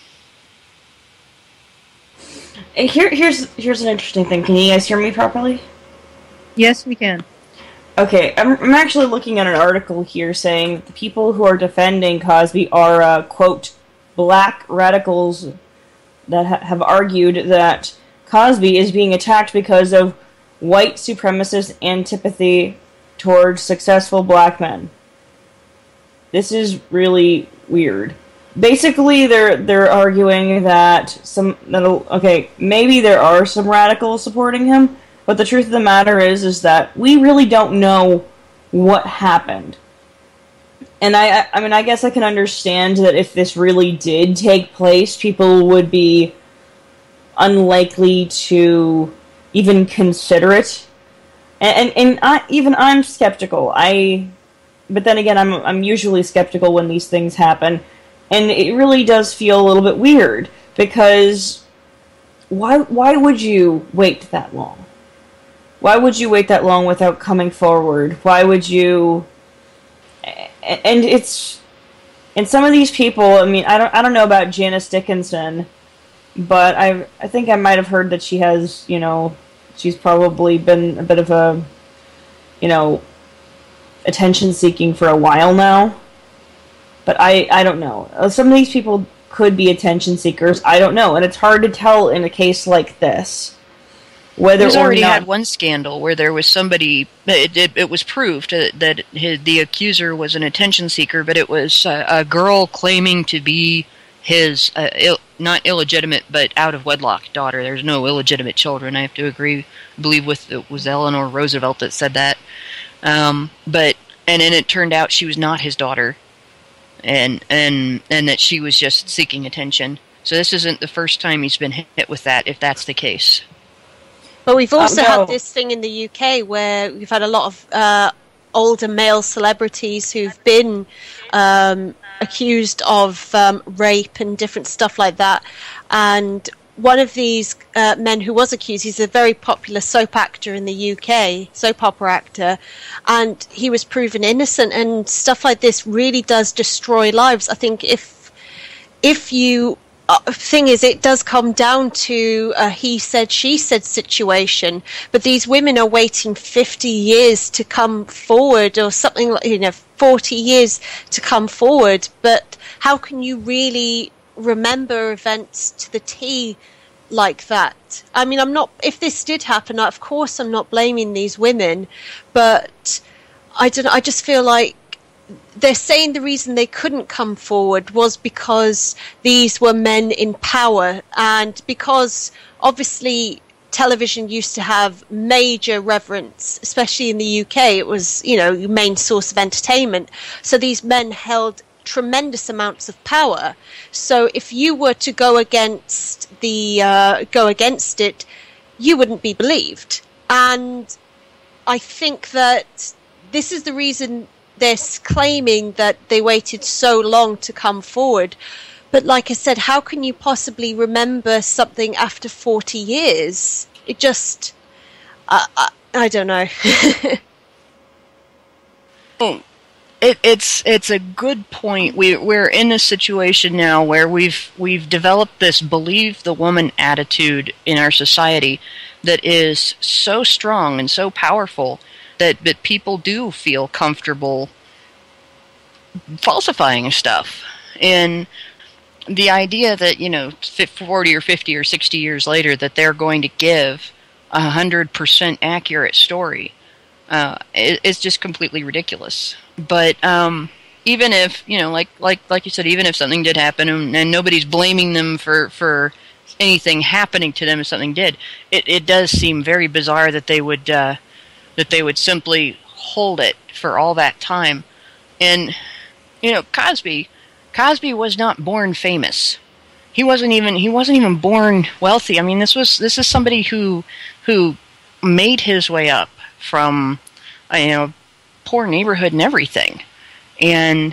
Here's an interesting thing. Can you guys hear me properly?
Yes, we can.
Okay, I'm actually looking at an article here saying that the people who are defending Cosby are, quote, black radicals that have argued that Cosby is being attacked because of white supremacist antipathy towards successful black men. This is really weird. Basically, they're arguing that maybe there are some radicals supporting him, but the truth of the matter is that we really don't know what happened. And I mean, I guess I can understand that if this really did take place, people would be unlikely to even consider it. And I'm skeptical. But then again, I'm usually skeptical when these things happen, and it really does feel a little bit weird, because why would you wait that long? Why would you wait that long without coming forward? Why would you? And some of these people, I mean, I don't know about Janice Dickinson, but I think I might have heard that she has, she's probably been a bit of a, attention seeking for a while now. But I don't know. Some of these people could be attention seekers. I don't know, and it's hard to tell in a case like this.
He's already had one scandal where there was somebody, it was proved that the accuser was an attention seeker, but it was a girl claiming to be his, not illegitimate, but out-of-wedlock daughter. There's no illegitimate children, I have to agree. I believe it was Eleanor Roosevelt that said that. And then it turned out she was not his daughter, and that she was just seeking attention. So this isn't the first time he's been hit with that, if that's the case.
But we've also had this thing in the UK where we've had a lot of older male celebrities who've been accused of rape and different stuff like that. And one of these men who was accused, he's a very popular soap actor in the UK, soap opera actor, and he was proven innocent. And stuff like this really does destroy lives. I think if you... thing is, it does come down to a he said, she said situation, but these women are waiting 50 years to come forward, or something like, 40 years to come forward. But how can you really remember events to the T like that? I mean, if this did happen, of course I'm not blaming these women, but I just feel like they're saying the reason they couldn't come forward was because these were men in power, and because obviously television used to have major reverence, especially in the UK. It was, your main source of entertainment. So these men held tremendous amounts of power. So if you were to go against it, you wouldn't be believed. And I think that this is the reason they're claiming that they waited so long to come forward. But like I said, how can you possibly remember something after 40 years? It just... I don't know.
It's a good point. We're in a situation now where we've developed this believe the woman attitude in our society that is so strong and so powerful that people do feel comfortable falsifying stuff. And the idea that, 40 or 50 or 60 years later that they're going to give 100% accurate story is just completely ridiculous. But even if, like you said, even if something did happen and nobody's blaming them for anything happening to them if something did, it does seem very bizarre that they would simply hold it for all that time. And Cosby was not born famous. He wasn't even born wealthy. I mean, this is somebody who made his way up from poor neighborhood and everything. And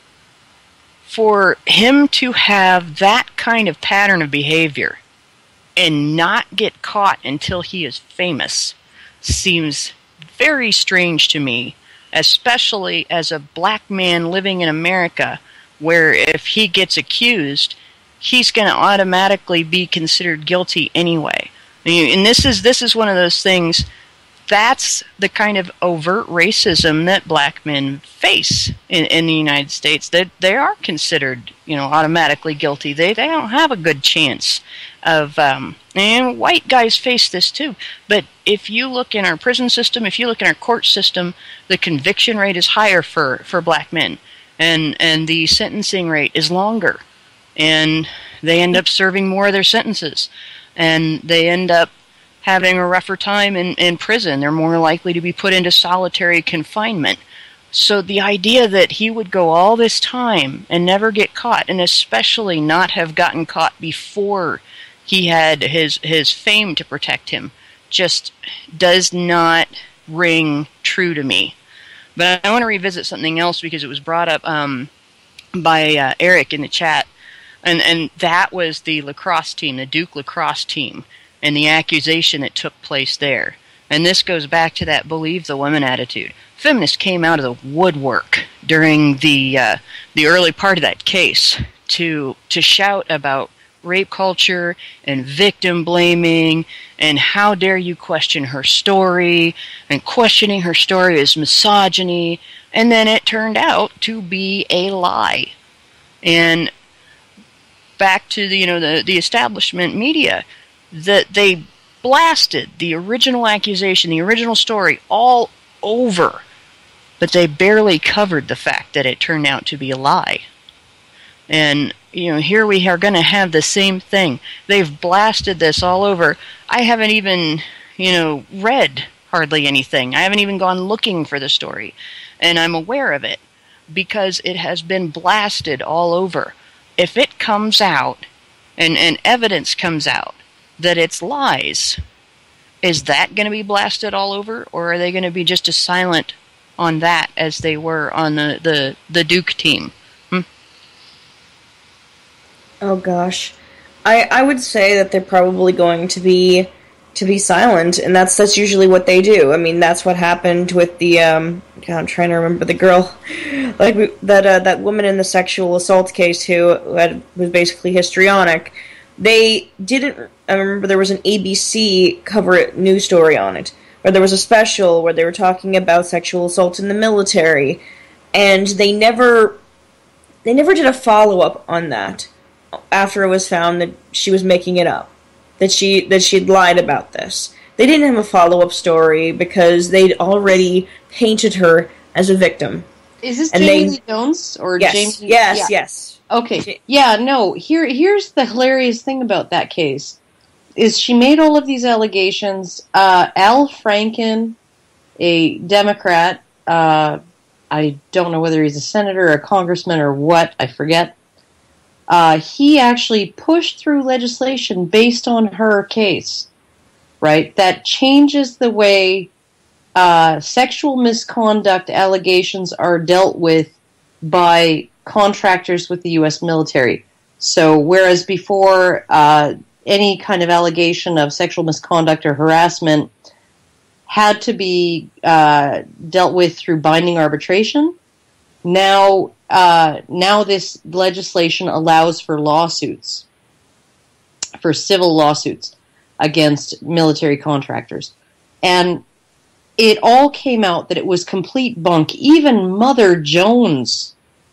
for him to have that kind of pattern of behavior and not get caught until he is famous seems very strange to me, especially as a black man living in America, where if he gets accused, he's going to automatically be considered guilty anyway. And this is one of those things. That's the kind of overt racism that black men face in the United States. That they are considered, automatically guilty. They don't have a good chance of. And white guys face this too. But if you look in our prison system, if you look in our court system, the conviction rate is higher for black men, and the sentencing rate is longer, and they end up serving more of their sentences, and they end up having a rougher time in prison. They're more likely to be put into solitary confinement. So the idea that he would go all this time and never get caught, and especially not have gotten caught before he had his fame to protect him, just does not ring true to me. But I want to revisit something else because it was brought up by Eric in the chat, and that was the lacrosse team, the Duke lacrosse team, and the accusation that took place there. And this goes back to that believe the women attitude. Feminists came out of the woodwork during the early part of that case to shout about rape culture and victim blaming and how dare you question her story, and questioning her story is misogyny, and then it turned out to be a lie. And back to the establishment media, that they blasted the original accusation, the original story all over, but they barely covered the fact that it turned out to be a lie. And here we are going to have the same thing. They've blasted this all over. I haven't even read hardly anything. I haven't even gone looking for the story, and I'm aware of it because it has been blasted all over. If it comes out and evidence comes out that it's lies, is that going to be blasted all over, or are they going to be just as silent on that as they were on the Duke team?
Oh gosh, I would say that they're probably going to be silent, and that's usually what they do. I mean, that's what happened with the God, I'm trying to remember the girl, that woman in the sexual assault case who was basically histrionic. They didn't. I remember there was an ABC news story on it, or there was a special where they were talking about sexual assault in the military, and they never did a follow-up on that after it was found that she was making it up, that she'd lied about this. They didn't have a follow-up story because they'd already painted her as a victim.
Is this Jamie Lee Jones or
yes,
James?
Yes.
Okay. Yeah, no. Here's the hilarious thing about that case is she made all of these allegations. Al Franken, a Democrat, I don't know whether he's a senator or a congressman or what, I forget. He actually pushed through legislation based on her case, right? That changes the way sexual misconduct allegations are dealt with by contractors with the U.S. military. So whereas before any kind of allegation of sexual misconduct or harassment had to be dealt with through binding arbitration, now this legislation allows for lawsuits, for civil lawsuits against military contractors. And it all came out that it was complete bunk. Even Mother Jones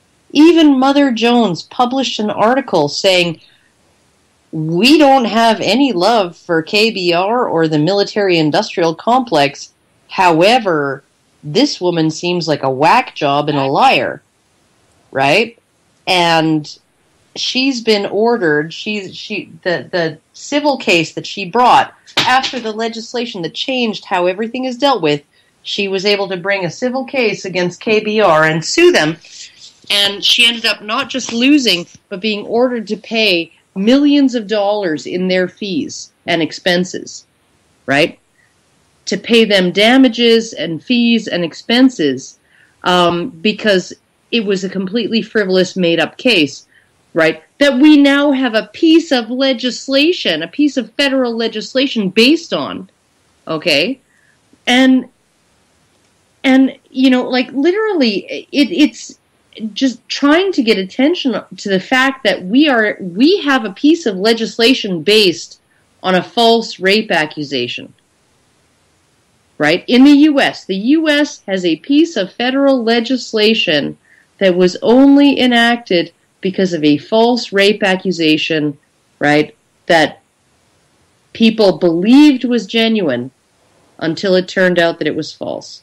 published an article saying, we don't have any love for KBR or the military-industrial complex. However, this woman seems like a whack job and a liar, right? And she's been ordered. The civil case that she brought after the legislation that changed how everything is dealt with, she was able to bring a civil case against KBR and sue them. And she ended up not just losing, but being ordered to pay millions of dollars in their fees and expenses, right? To pay them damages and fees and expenses because it was a completely frivolous, made-up case, right? That we now have a piece of legislation, a piece of federal legislation based on, okay? And like literally, it's just trying to get attention to the fact that we have a piece of legislation based on a false rape accusation. Right? In the U.S. has a piece of federal legislation that was only enacted because of a false rape accusation, right, that people believed was genuine until it turned out that it was false.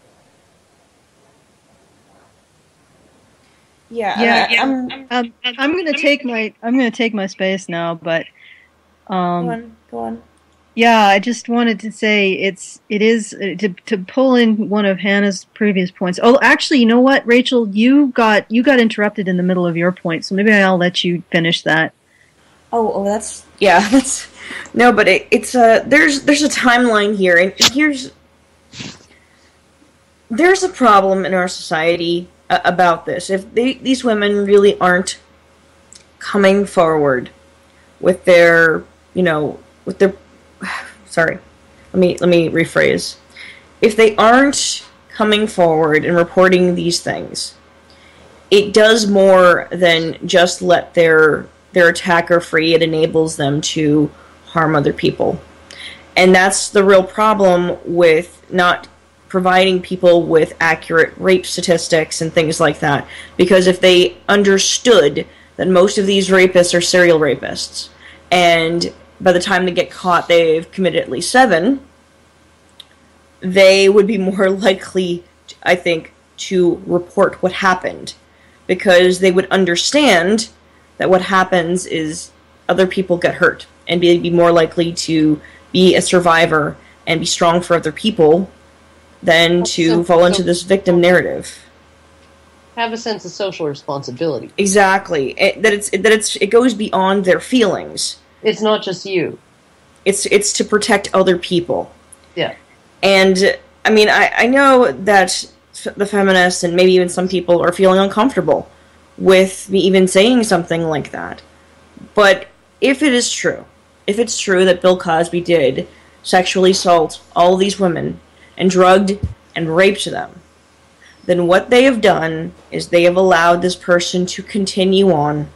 I'm going to take my space now, but
go on.
Yeah, I just wanted to say it is to pull in one of Hannah's previous points. Oh, actually, you know what, Rachel, you got interrupted in the middle of your point, so maybe I'll let you finish that.
That's no, but it's there's a timeline here, and there's a problem in our society about this. If these women really aren't coming forward with their, sorry, let me rephrase. If they aren't coming forward and reporting these things, it does more than just let their attacker free. It enables them to harm other people. And that's the real problem with not providing people with accurate rape statistics and things like that. Because if they understood that most of these rapists are serial rapists, and by the time they get caught they've committed at least 7, they would be more likely, I think, to report what happened. Because they would understand that what happens is other people get hurt, and be more likely to be a survivor and be strong for other people than to fall into this victim narrative.
Have a sense of social responsibility.
Exactly. It goes beyond their feelings.
It's not just you.
It's to protect other people.
Yeah.
And I mean, I know that the feminists and maybe even some people are feeling uncomfortable with me even saying something like that. But if it's true that Bill Cosby did sexually assault all these women and drugged and raped them, then what they have done is they have allowed this person to continue on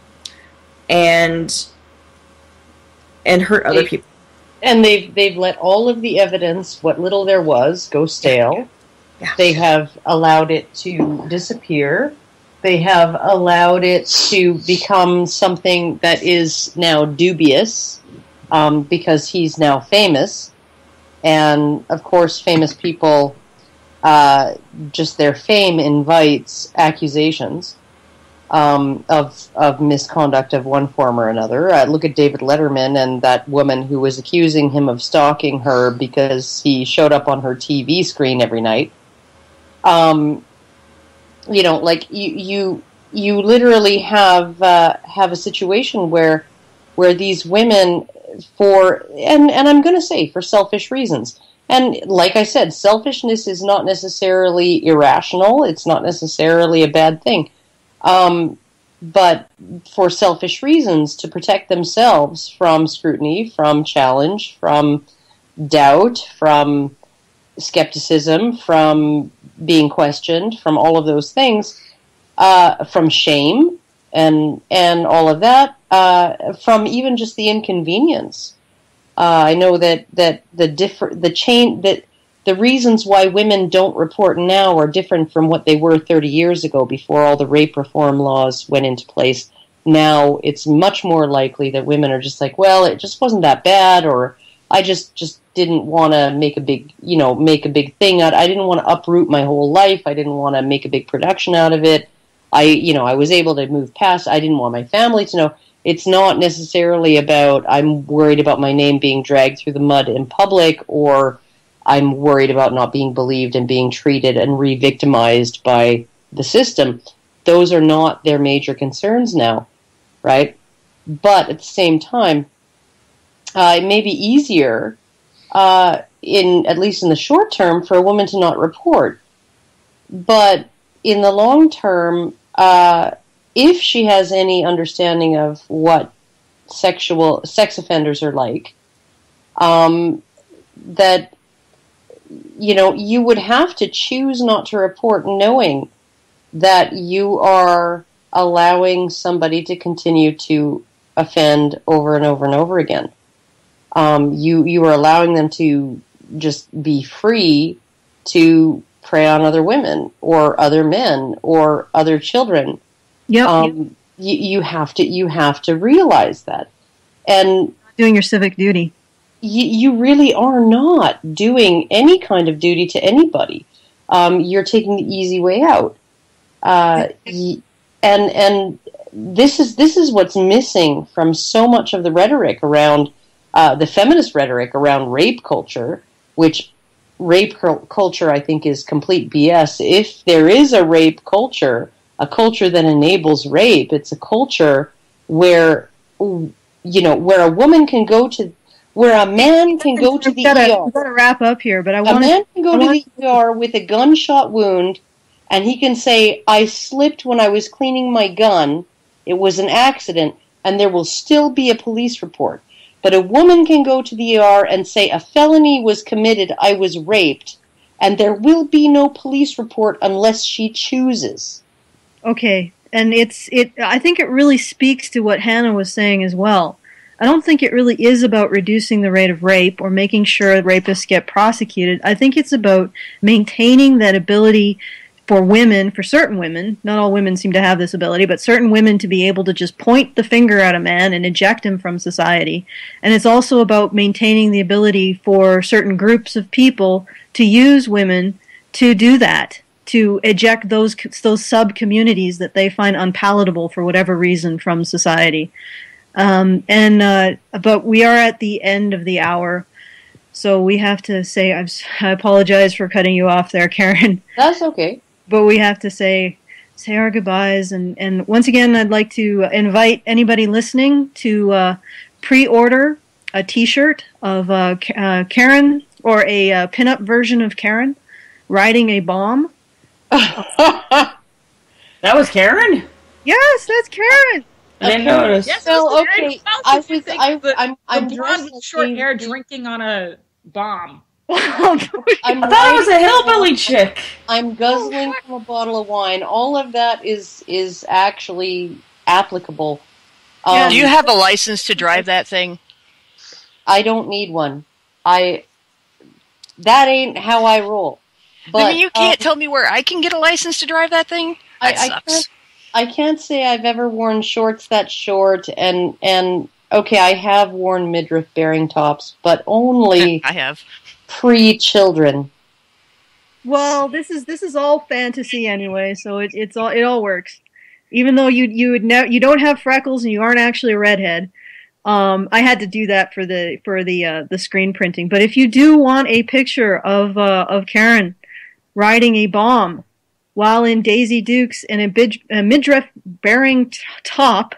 and hurt other people.
And they've let all of the evidence, what little there was, go stale.
Yeah.
They have allowed it to disappear. They have allowed it to become something that is now dubious because he's now famous. And, of course, famous people, just their fame invites accusations of misconduct of one form or another. Look at David Letterman and that woman who was accusing him of stalking her because he showed up on her TV screen every night. You literally have a situation where these women, and I'm going to say for selfish reasons, and like I said, selfishness is not necessarily irrational. It's not necessarily a bad thing, but for selfish reasons, to protect themselves from scrutiny, from challenge, from doubt, from skepticism, from being questioned, from all of those things, from shame and all of that, from even just the inconvenience. I know that the reasons why women don't report now are different from what they were 30 years ago before all the rape reform laws went into place. Now it's much more likely that women are just like, well, it just wasn't that bad, or I just didn't want to make a big thing out. I didn't want to uproot my whole life. I didn't want to make a big production out of it. I was able to move past. I didn't want my family to know. It's not necessarily about I'm worried about my name being dragged through the mud in public, or I'm worried about not being believed and being treated and re-victimized by the system. Those are not their major concerns now, right? But at the same time, it may be easier, at least in the short term, for a woman to not report. But in the long term, if she has any understanding of what sex offenders are like, that, you would have to choose not to report knowing that you are allowing somebody to continue to offend over and over and over again. You are allowing them to just be free to prey on other women or other men or other children.
Yep.
You have to realize that, and
doing your civic duty.
You really are not doing any kind of duty to anybody. You're taking the easy way out, and this is what's missing from so much of the rhetoric around
the feminist rhetoric around rape culture, which rape culture I think is complete BS. If there is a rape culture, a culture that enables rape, it's a culture where, where a woman can go to, where a man can go to the ER.
We've got to wrap up here, but
a man can go to the ER with a gunshot wound, and he can say, I slipped when I was cleaning my gun, it was an accident, and there will still be a police report. But a woman can go to the ER and say, a felony was committed, I was raped, and there will be no police report unless she chooses.
Okay, and I think it really speaks to what Hannah was saying as well. I don't think it really is about reducing the rate of rape or making sure rapists get prosecuted. I think it's about maintaining that ability for women, for certain women, not all women seem to have this ability, but certain women to be able to just point the finger at a man and eject him from society. And it's also about maintaining the ability for certain groups of people to use women to do that, to eject those sub-communities that they find unpalatable for whatever reason from society. But we are at the end of the hour, so we have to say, I apologize for cutting you off there, Karen.
That's okay.
But we have to say our goodbyes, and once again, I'd like to invite anybody listening to pre-order a T-shirt of Karen, or a pin-up version of Karen riding a bomb.
That was Karen?
Yes, that's Karen.
I didn't notice.
Yes,
well, okay.
I'm blonde with short hair drinking on a bomb.
I thought it was a hillbilly chick.
I'm guzzling from a bottle of wine. All of that is actually applicable.
Do you have a license to drive that thing?
I don't need one. That ain't how I roll. But
I mean, you can't tell me where I can get a license to drive that thing? That sucks.
I can't say I've ever worn shorts that short, and okay, I have worn midriff-bearing tops, but only
I have
pre-children.
Well, this is all fantasy anyway, so it all works. Even though you don't have freckles and you aren't actually a redhead. I had to do that for the screen printing. But if you do want a picture of Karen riding a bomb while in Daisy Dukes and a midriff-bearing top,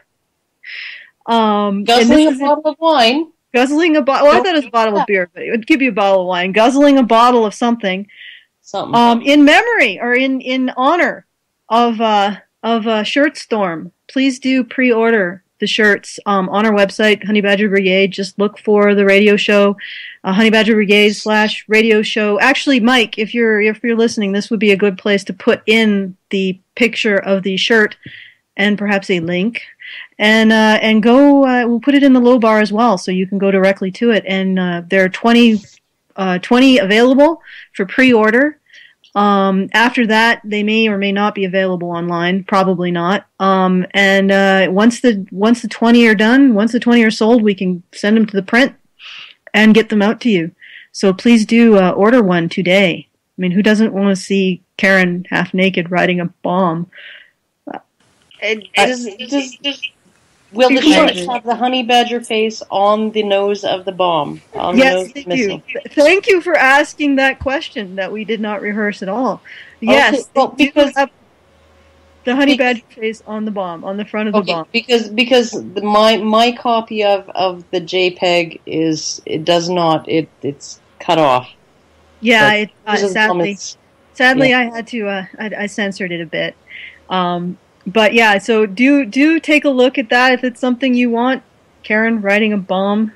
guzzling a bottle of wine.
Guzzling a bottle. Well, I thought it was a bottle of beer, but it would give you a bottle of wine. Guzzling a bottle of something. In memory or in honor of Shirtstorm. Please do pre-order the shirts on our website, Honey Badger Brigade. Just look for the radio show, Honey Badger Brigade /radio show. Actually, Mike, if you're listening, this would be a good place to put in the picture of the shirt and perhaps a link. And go. We'll put it in the low bar as well, so you can go directly to it. And there are 20 available for pre-order. After that, they may or may not be available online. Probably not. And once the 20 are done, once the 20 are sold, we can send them to the print and get them out to you. So please do order one today. I mean, who doesn't want to see Karen half naked riding a bomb?
Will the shirts have the honey badger face on the nose of the bomb?
Yes, they do. Thank you for asking that question that we did not rehearse at all. Yes, okay, well, because have the honey badger face on the bomb, on the front of the bomb.
Because my copy of the JPEG it's cut off.
Yeah, sadly I had to I censored it a bit. But yeah, so do take a look at that if it's something you want. Karen riding a bomb.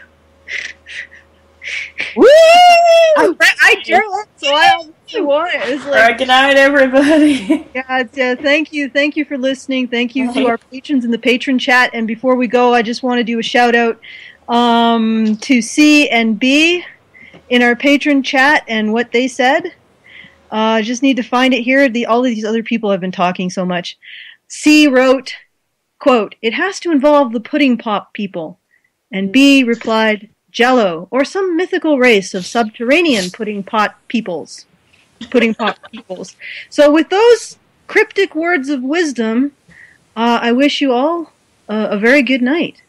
Woo!
I do it, so I obviously want it. It's like,
all right, good night, everybody.
Yeah, thank you for listening. Thank you to our patrons in the patron chat. And before we go, I just want to do a shout out to C and B in our patron chat and what they said. Just need to find it here. All of these other people have been talking so much. C wrote, quote, "It has to involve the pudding pop people." And B replied, "Jello, or some mythical race of subterranean pudding pop peoples. So with those cryptic words of wisdom, I wish you all a very good night.